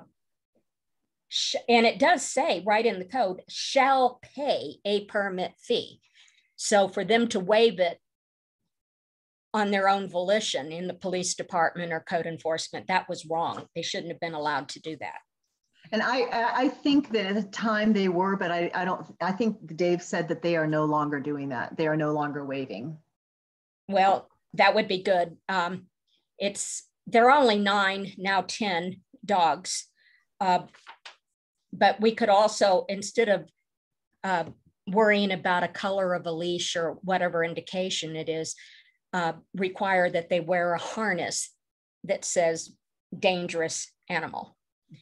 it does say right in the code, shall pay a permit fee. So for them to waive it on their own volition in the police department or code enforcement, that was wrong. They shouldn't have been allowed to do that. And I think that at the time they were, but I think Dave said that they are no longer doing that. They are no longer waiving. Well, that would be good. There are only 9, now 10 dogs. But we could also, instead of worrying about a color of a leash or whatever indication it is, require that they wear a harness that says dangerous animal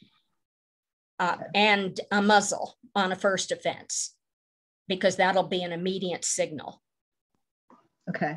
and a muzzle on a first offense, because that'll be an immediate signal. Okay.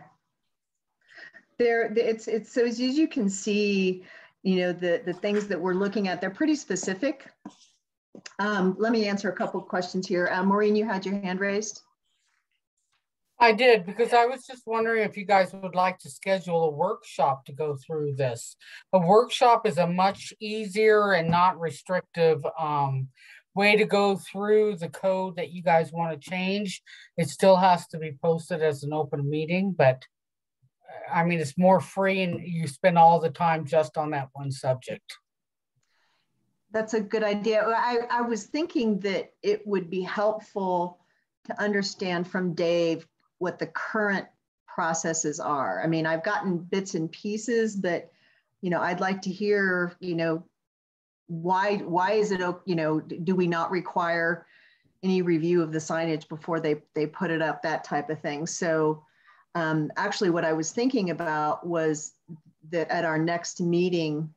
It's so as you can see, you know, the things that we're looking at, they're pretty specific. Let me answer a couple of questions here. Maureen, you had your hand raised. I did, because I was just wondering if you guys would like to schedule a workshop to go through this. A workshop is a much easier and not restrictive way to go through the code that you guys want to change. It still has to be posted as an open meeting, but I mean, it's more free and you spend all the time just on that one subject. That's a good idea. I was thinking that it would be helpful to understand from Dave what the current processes are. I mean, I've gotten bits and pieces, but, you know, I'd like to hear, you know, why is it, you know, do we not require any review of the signage before they put it up, that type of thing. So actually what I was thinking about was that at our next meeting,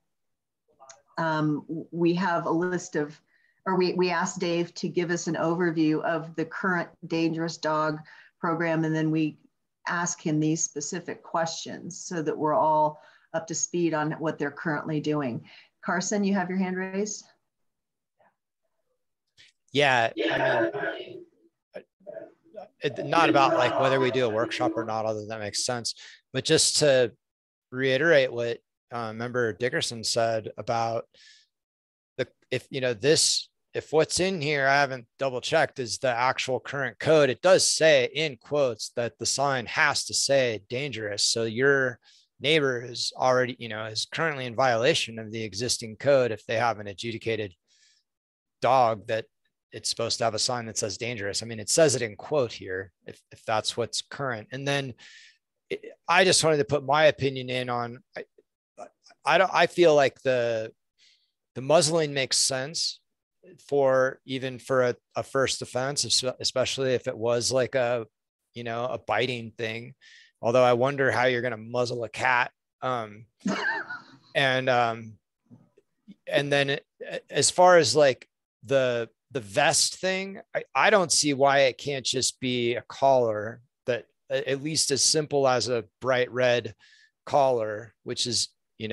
we have a list of, or we asked Dave to give us an overview of the current dangerous dog program, and then we ask him these specific questions so that we're all up to speed on what they're currently doing. Carson, you have your hand raised? Yeah, I mean, not about like whether we do a workshop or not, although that makes sense, but just to reiterate what Member Dickerson said about if what's in here, I haven't double checked, is the actual current code. It does say in quotes that the sign has to say dangerous. So your neighbor is already, is currently in violation of the existing code if they have an adjudicated dog that it's supposed to have a sign that says dangerous. I mean, it says it in quote here, if that's what's current. And then I just wanted to put my opinion in on, I feel like the muzzling makes sense for a first offense, especially if it was like a biting thing. Although I wonder how you're going to muzzle a cat. And then as far as like the vest thing, I don't see why it can't just be a collar that at least as simple as a bright red collar, which is,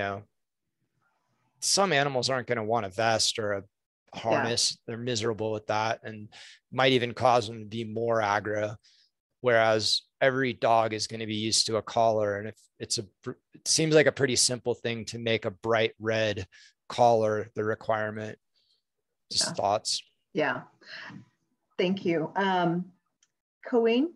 some animals aren't going to want a vest or a harness. Yeah. They're miserable with that and might even cause them to be more aggro. Whereas every dog is going to be used to a collar. And if it seems like a pretty simple thing to make a bright red collar the requirement. Just thoughts. Yeah. Thank you. Coen,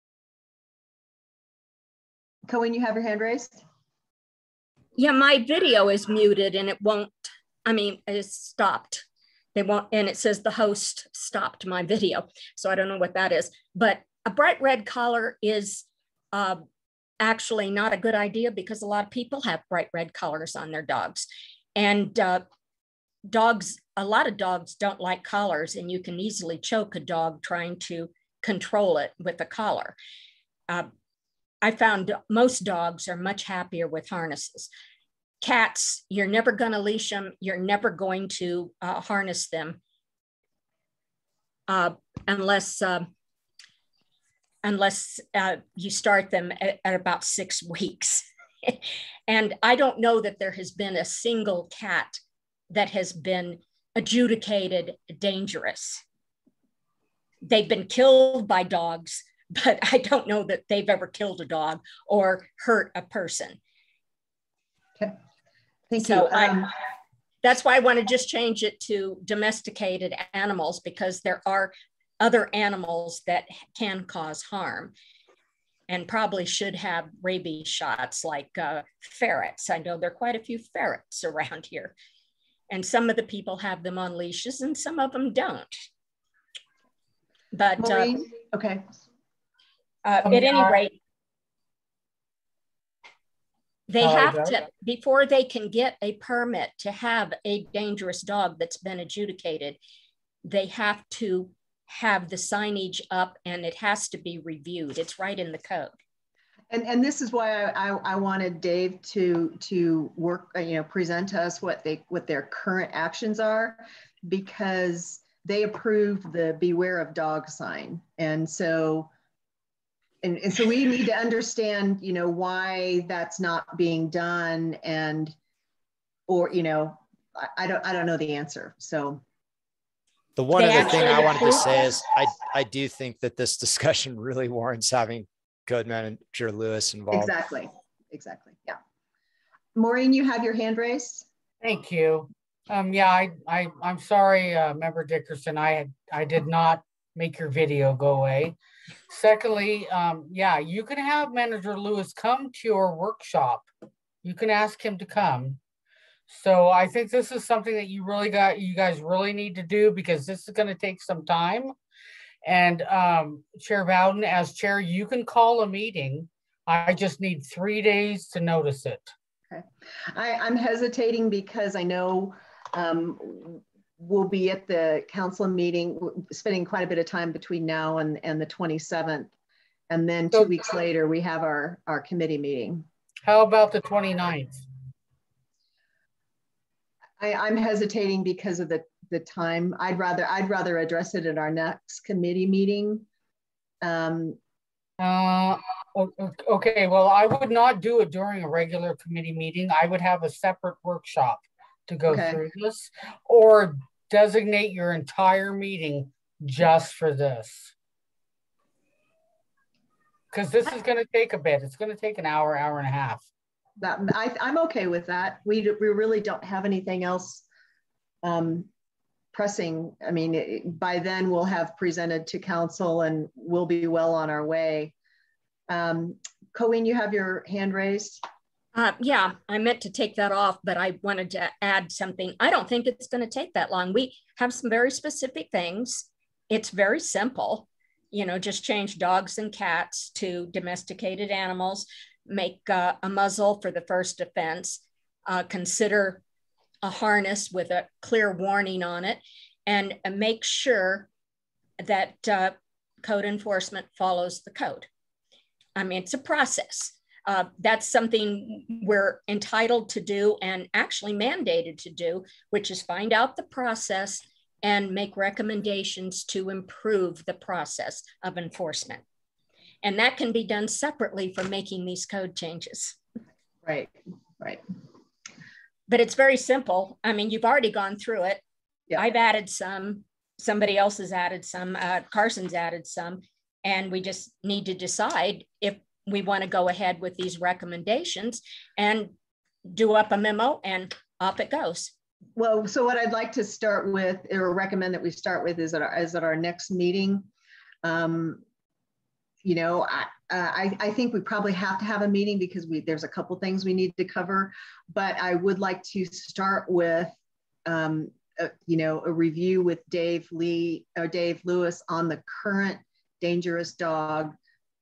you have your hand raised? Yeah, my video is muted and it's stopped. They won't, and it says the host stopped my video. So I don't know what that is, but a bright red collar is actually not a good idea because a lot of people have bright red collars on their dogs. And a lot of dogs don't like collars, and you can easily choke a dog trying to control it with a collar. I found most dogs are much happier with harnesses. Cats, you're never going to leash them. You're never going to harness them unless you start them at about 6 weeks. And I don't know that there has been a single cat that has been adjudicated dangerous. They've been killed by dogs, but I don't know that they've ever killed a dog or hurt a person. Okay, thank you. That's why I want to just change it to domesticated animals, because there are other animals that can cause harm and probably should have rabies shots, like ferrets. I know there are quite a few ferrets around here, and some of the people have them on leashes and some of them don't. But okay. At any rate, they have to, before they can get a permit to have a dangerous dog that's been adjudicated, they have to have the signage up and it has to be reviewed. It's right in the code. And this is why I wanted Dave to work, present to us what their current actions are, because they approved the Beware of Dog sign. And so we need to understand, why that's not being done, I don't know the answer. So the one other thing I wanted to say is I do think that this discussion really warrants having Code Manager Lewis involved. Exactly. Yeah. Maureen, you have your hand raised. Thank you. I'm sorry, Member Dickerson. I did not make your video go away. Secondly, you can have Manager Lewis come to your workshop. You can ask him to come. So I think this is something that you guys really need to do, because this is going to take some time. And Chair Bowden, as chair, you can call a meeting. I just need 3 days to notice it. Okay. I'm hesitating because I know we'll be at the council meeting, spending quite a bit of time between now and the 27th. And then 2 weeks later, we have our committee meeting. How about the 29th? I'm hesitating because of the time. I'd rather address it at our next committee meeting. Okay, well, I would not do it during a regular committee meeting. I would have a separate workshop to go through this, or designate your entire meeting just for this. Because this is going to take a bit. It's going to take an hour, hour and a half. I'm okay with that. We really don't have anything else pressing. I mean, by then we'll have presented to council and we'll be well on our way. Colleen, you have your hand raised. Yeah, I meant to take that off, but I wanted to add something. I don't think it's going to take that long. We have some very specific things. It's very simple. You know, just change dogs and cats to domesticated animals, make a muzzle for the first offense, consider a harness with a clear warning on it, and make sure that code enforcement follows the code. I mean, it's a process. That's something we're entitled to do and actually mandated to do, which is find out the process and make recommendations to improve the process of enforcement. And that can be done separately from making these code changes. Right, right. But it's very simple. I mean, you've already gone through it. Yeah. I've added some, somebody else has added some, Carson's added some, and we just need to decide if we want to go ahead with these recommendations and do up a memo and off it goes. Well, so what I'd like to start with, or recommend that we start with, is at our next meeting. You know, I think we probably have to have a meeting because there's a couple things we need to cover, but I would like to start with, you know, a review with Dave Lewis on the current dangerous dog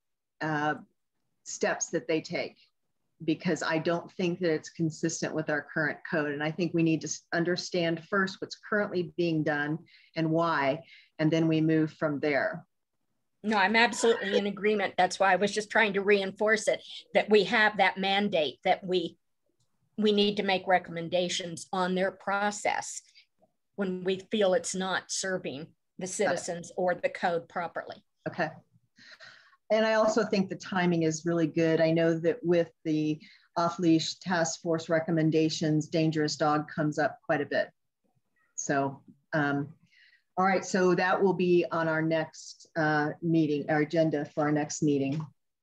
steps that they take, because I don't think that it's consistent with our current code. And I think we need to understand first what's currently being done and why, and then we move from there. No, I'm absolutely in agreement. That's why I was just trying to reinforce it, that we have that mandate, that we need to make recommendations on their process when we feel it's not serving the citizens or the code properly. Okay. And I also think the timing is really good. I know that with the off-leash task force recommendations, dangerous dog comes up quite a bit. So, all right, so that will be on our next meeting, our agenda for our next meeting.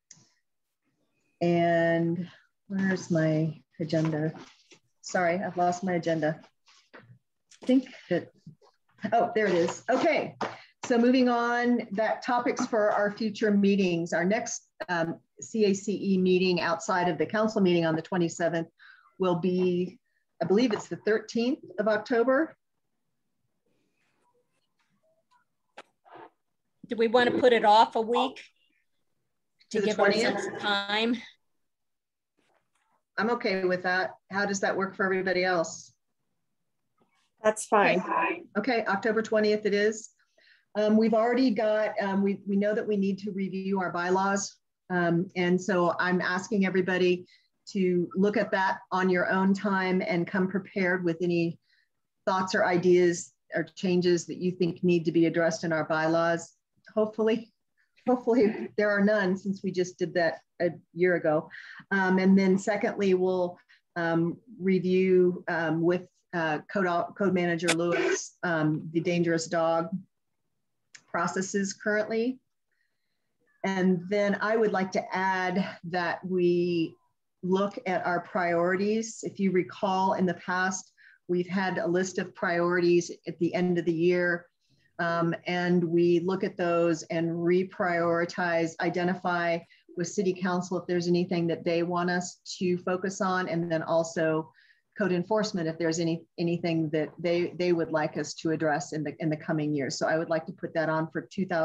And where's my agenda? Sorry, I've lost my agenda. I think that, oh, there it is. Okay, so moving on, that topics for our future meetings. Our next CACE meeting outside of the council meeting on the 27th will be, I believe it's the 13th of October. Do we want to put it off a week to give ourselves some time? I'm okay with that. How does that work for everybody else? That's fine. Okay, October 20th it is. We've already got, we know that we need to review our bylaws. And so I'm asking everybody to look at that on your own time and come prepared with any thoughts or ideas or changes that you think need to be addressed in our bylaws. Hopefully there are none, since we just did that a year ago. And then secondly, we'll review with Code Manager Lewis the dangerous dog processes currently. And then I would like to add that we look at our priorities. If you recall, in the past, we've had a list of priorities at the end of the year. And we look at those and reprioritize, identify with City Council if there's anything that they want us to focus on, and then also code enforcement if there's anything that they would like us to address in the coming years. So I would like to put that on for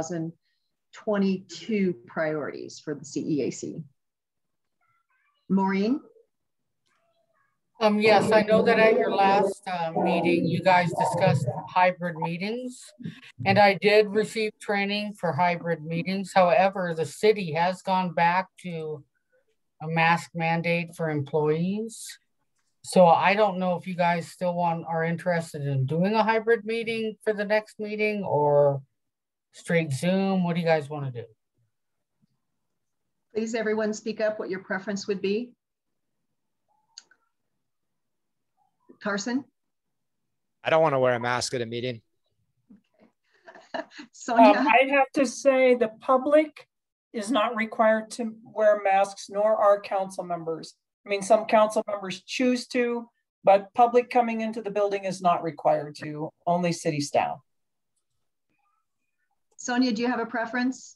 2022 priorities for the CEAC. Maureen? Yes, I know that at your last meeting, you guys discussed hybrid meetings, and I did receive training for hybrid meetings. However, the city has gone back to a mask mandate for employees. So I don't know if you guys still are interested in doing a hybrid meeting for the next meeting or straight Zoom. What do you guys want to do? Please, everyone speak up what your preference would be. Carson? I don't want to wear a mask at a meeting. Sonia? I'd have to say the public is not required to wear masks, nor are council members. I mean, some council members choose to, but public coming into the building is not required to, only city staff. Sonia, do you have a preference?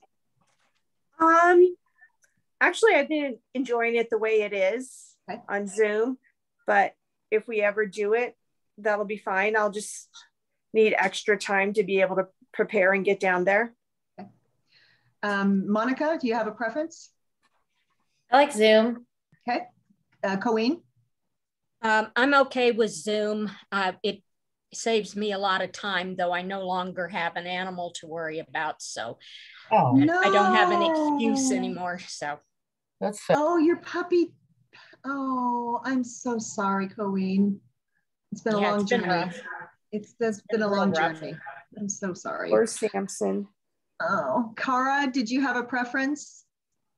Actually, I've been enjoying it the way it is on Zoom, but if we ever do it, that'll be fine. I'll just need extra time to be able to prepare and get down there. Okay. Monica, do you have a preference? I like Zoom. Okay. Colleen? I'm okay with Zoom. It saves me a lot of time, though I no longer have an animal to worry about. So no. I don't have an excuse anymore. So that's sad. Oh, your puppy. Oh, I'm so sorry, Colleen. It's been a long journey. It's been a long journey. I'm so sorry. Or Samson. Oh, Cara, did you have a preference?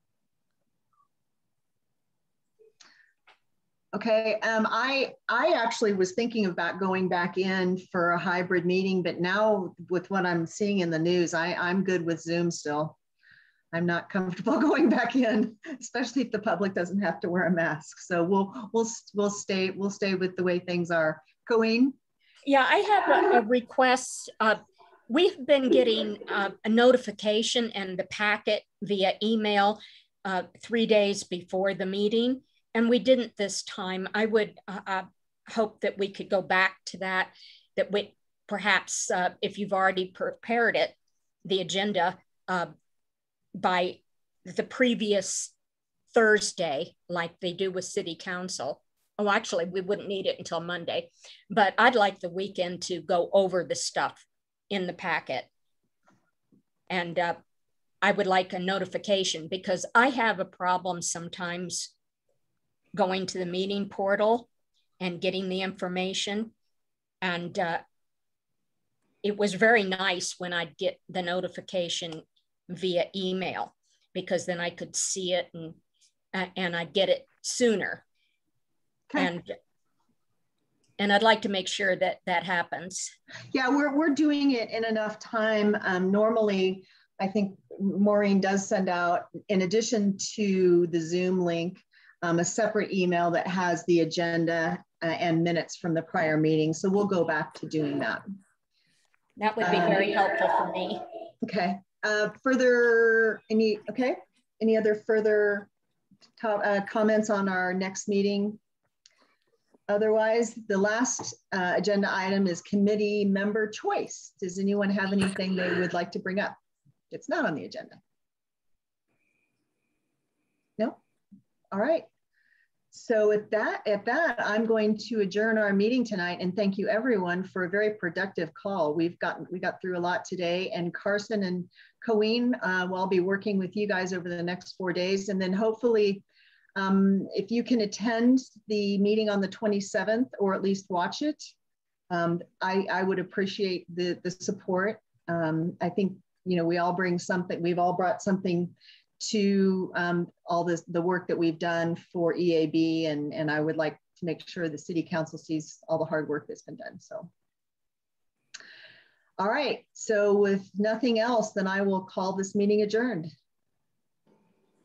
Okay, I actually was thinking about going back in for a hybrid meeting, but now with what I'm seeing in the news, I'm good with Zoom still. I'm not comfortable going back in, especially if the public doesn't have to wear a mask. So we'll stay with the way things are. Colleen? Yeah, I have a request. We've been getting a notification and the packet via email 3 days before the meeting, and we didn't this time. I would hope that we could go back to that we perhaps, if you've already prepared it, the agenda, by the previous Thursday, like they do with City Council. Oh, actually, we wouldn't need it until Monday, but I'd like the weekend to go over the stuff in the packet. And I would like a notification, because I have a problem sometimes going to the meeting portal and getting the information. And it was very nice when I'd get the notification via email, because then I could see it and I'd get it sooner. Okay. And I'd like to make sure that that happens. Yeah, we're doing it in enough time. Normally, I think Maureen does send out, in addition to the Zoom link, a separate email that has the agenda and minutes from the prior meeting. So we'll go back to doing that. That would be very helpful for me. Okay. Any other further comments on our next meeting? Otherwise, the last agenda item is committee member choice. Does anyone have anything they would like to bring up? It's not on the agenda. No? All right. So at that, I'm going to adjourn our meeting tonight, and thank you everyone for a very productive call. We got through a lot today, and Carson and Colleen, will be working with you guys over the next 4 days, and then hopefully, if you can attend the meeting on the 27th, or at least watch it, I would appreciate the support. I think, we all bring something. We've all brought something to all the work that we've done for EAB, and I would like to make sure the City Council sees all the hard work that's been done. So, all right. So with nothing else, then I will call this meeting adjourned.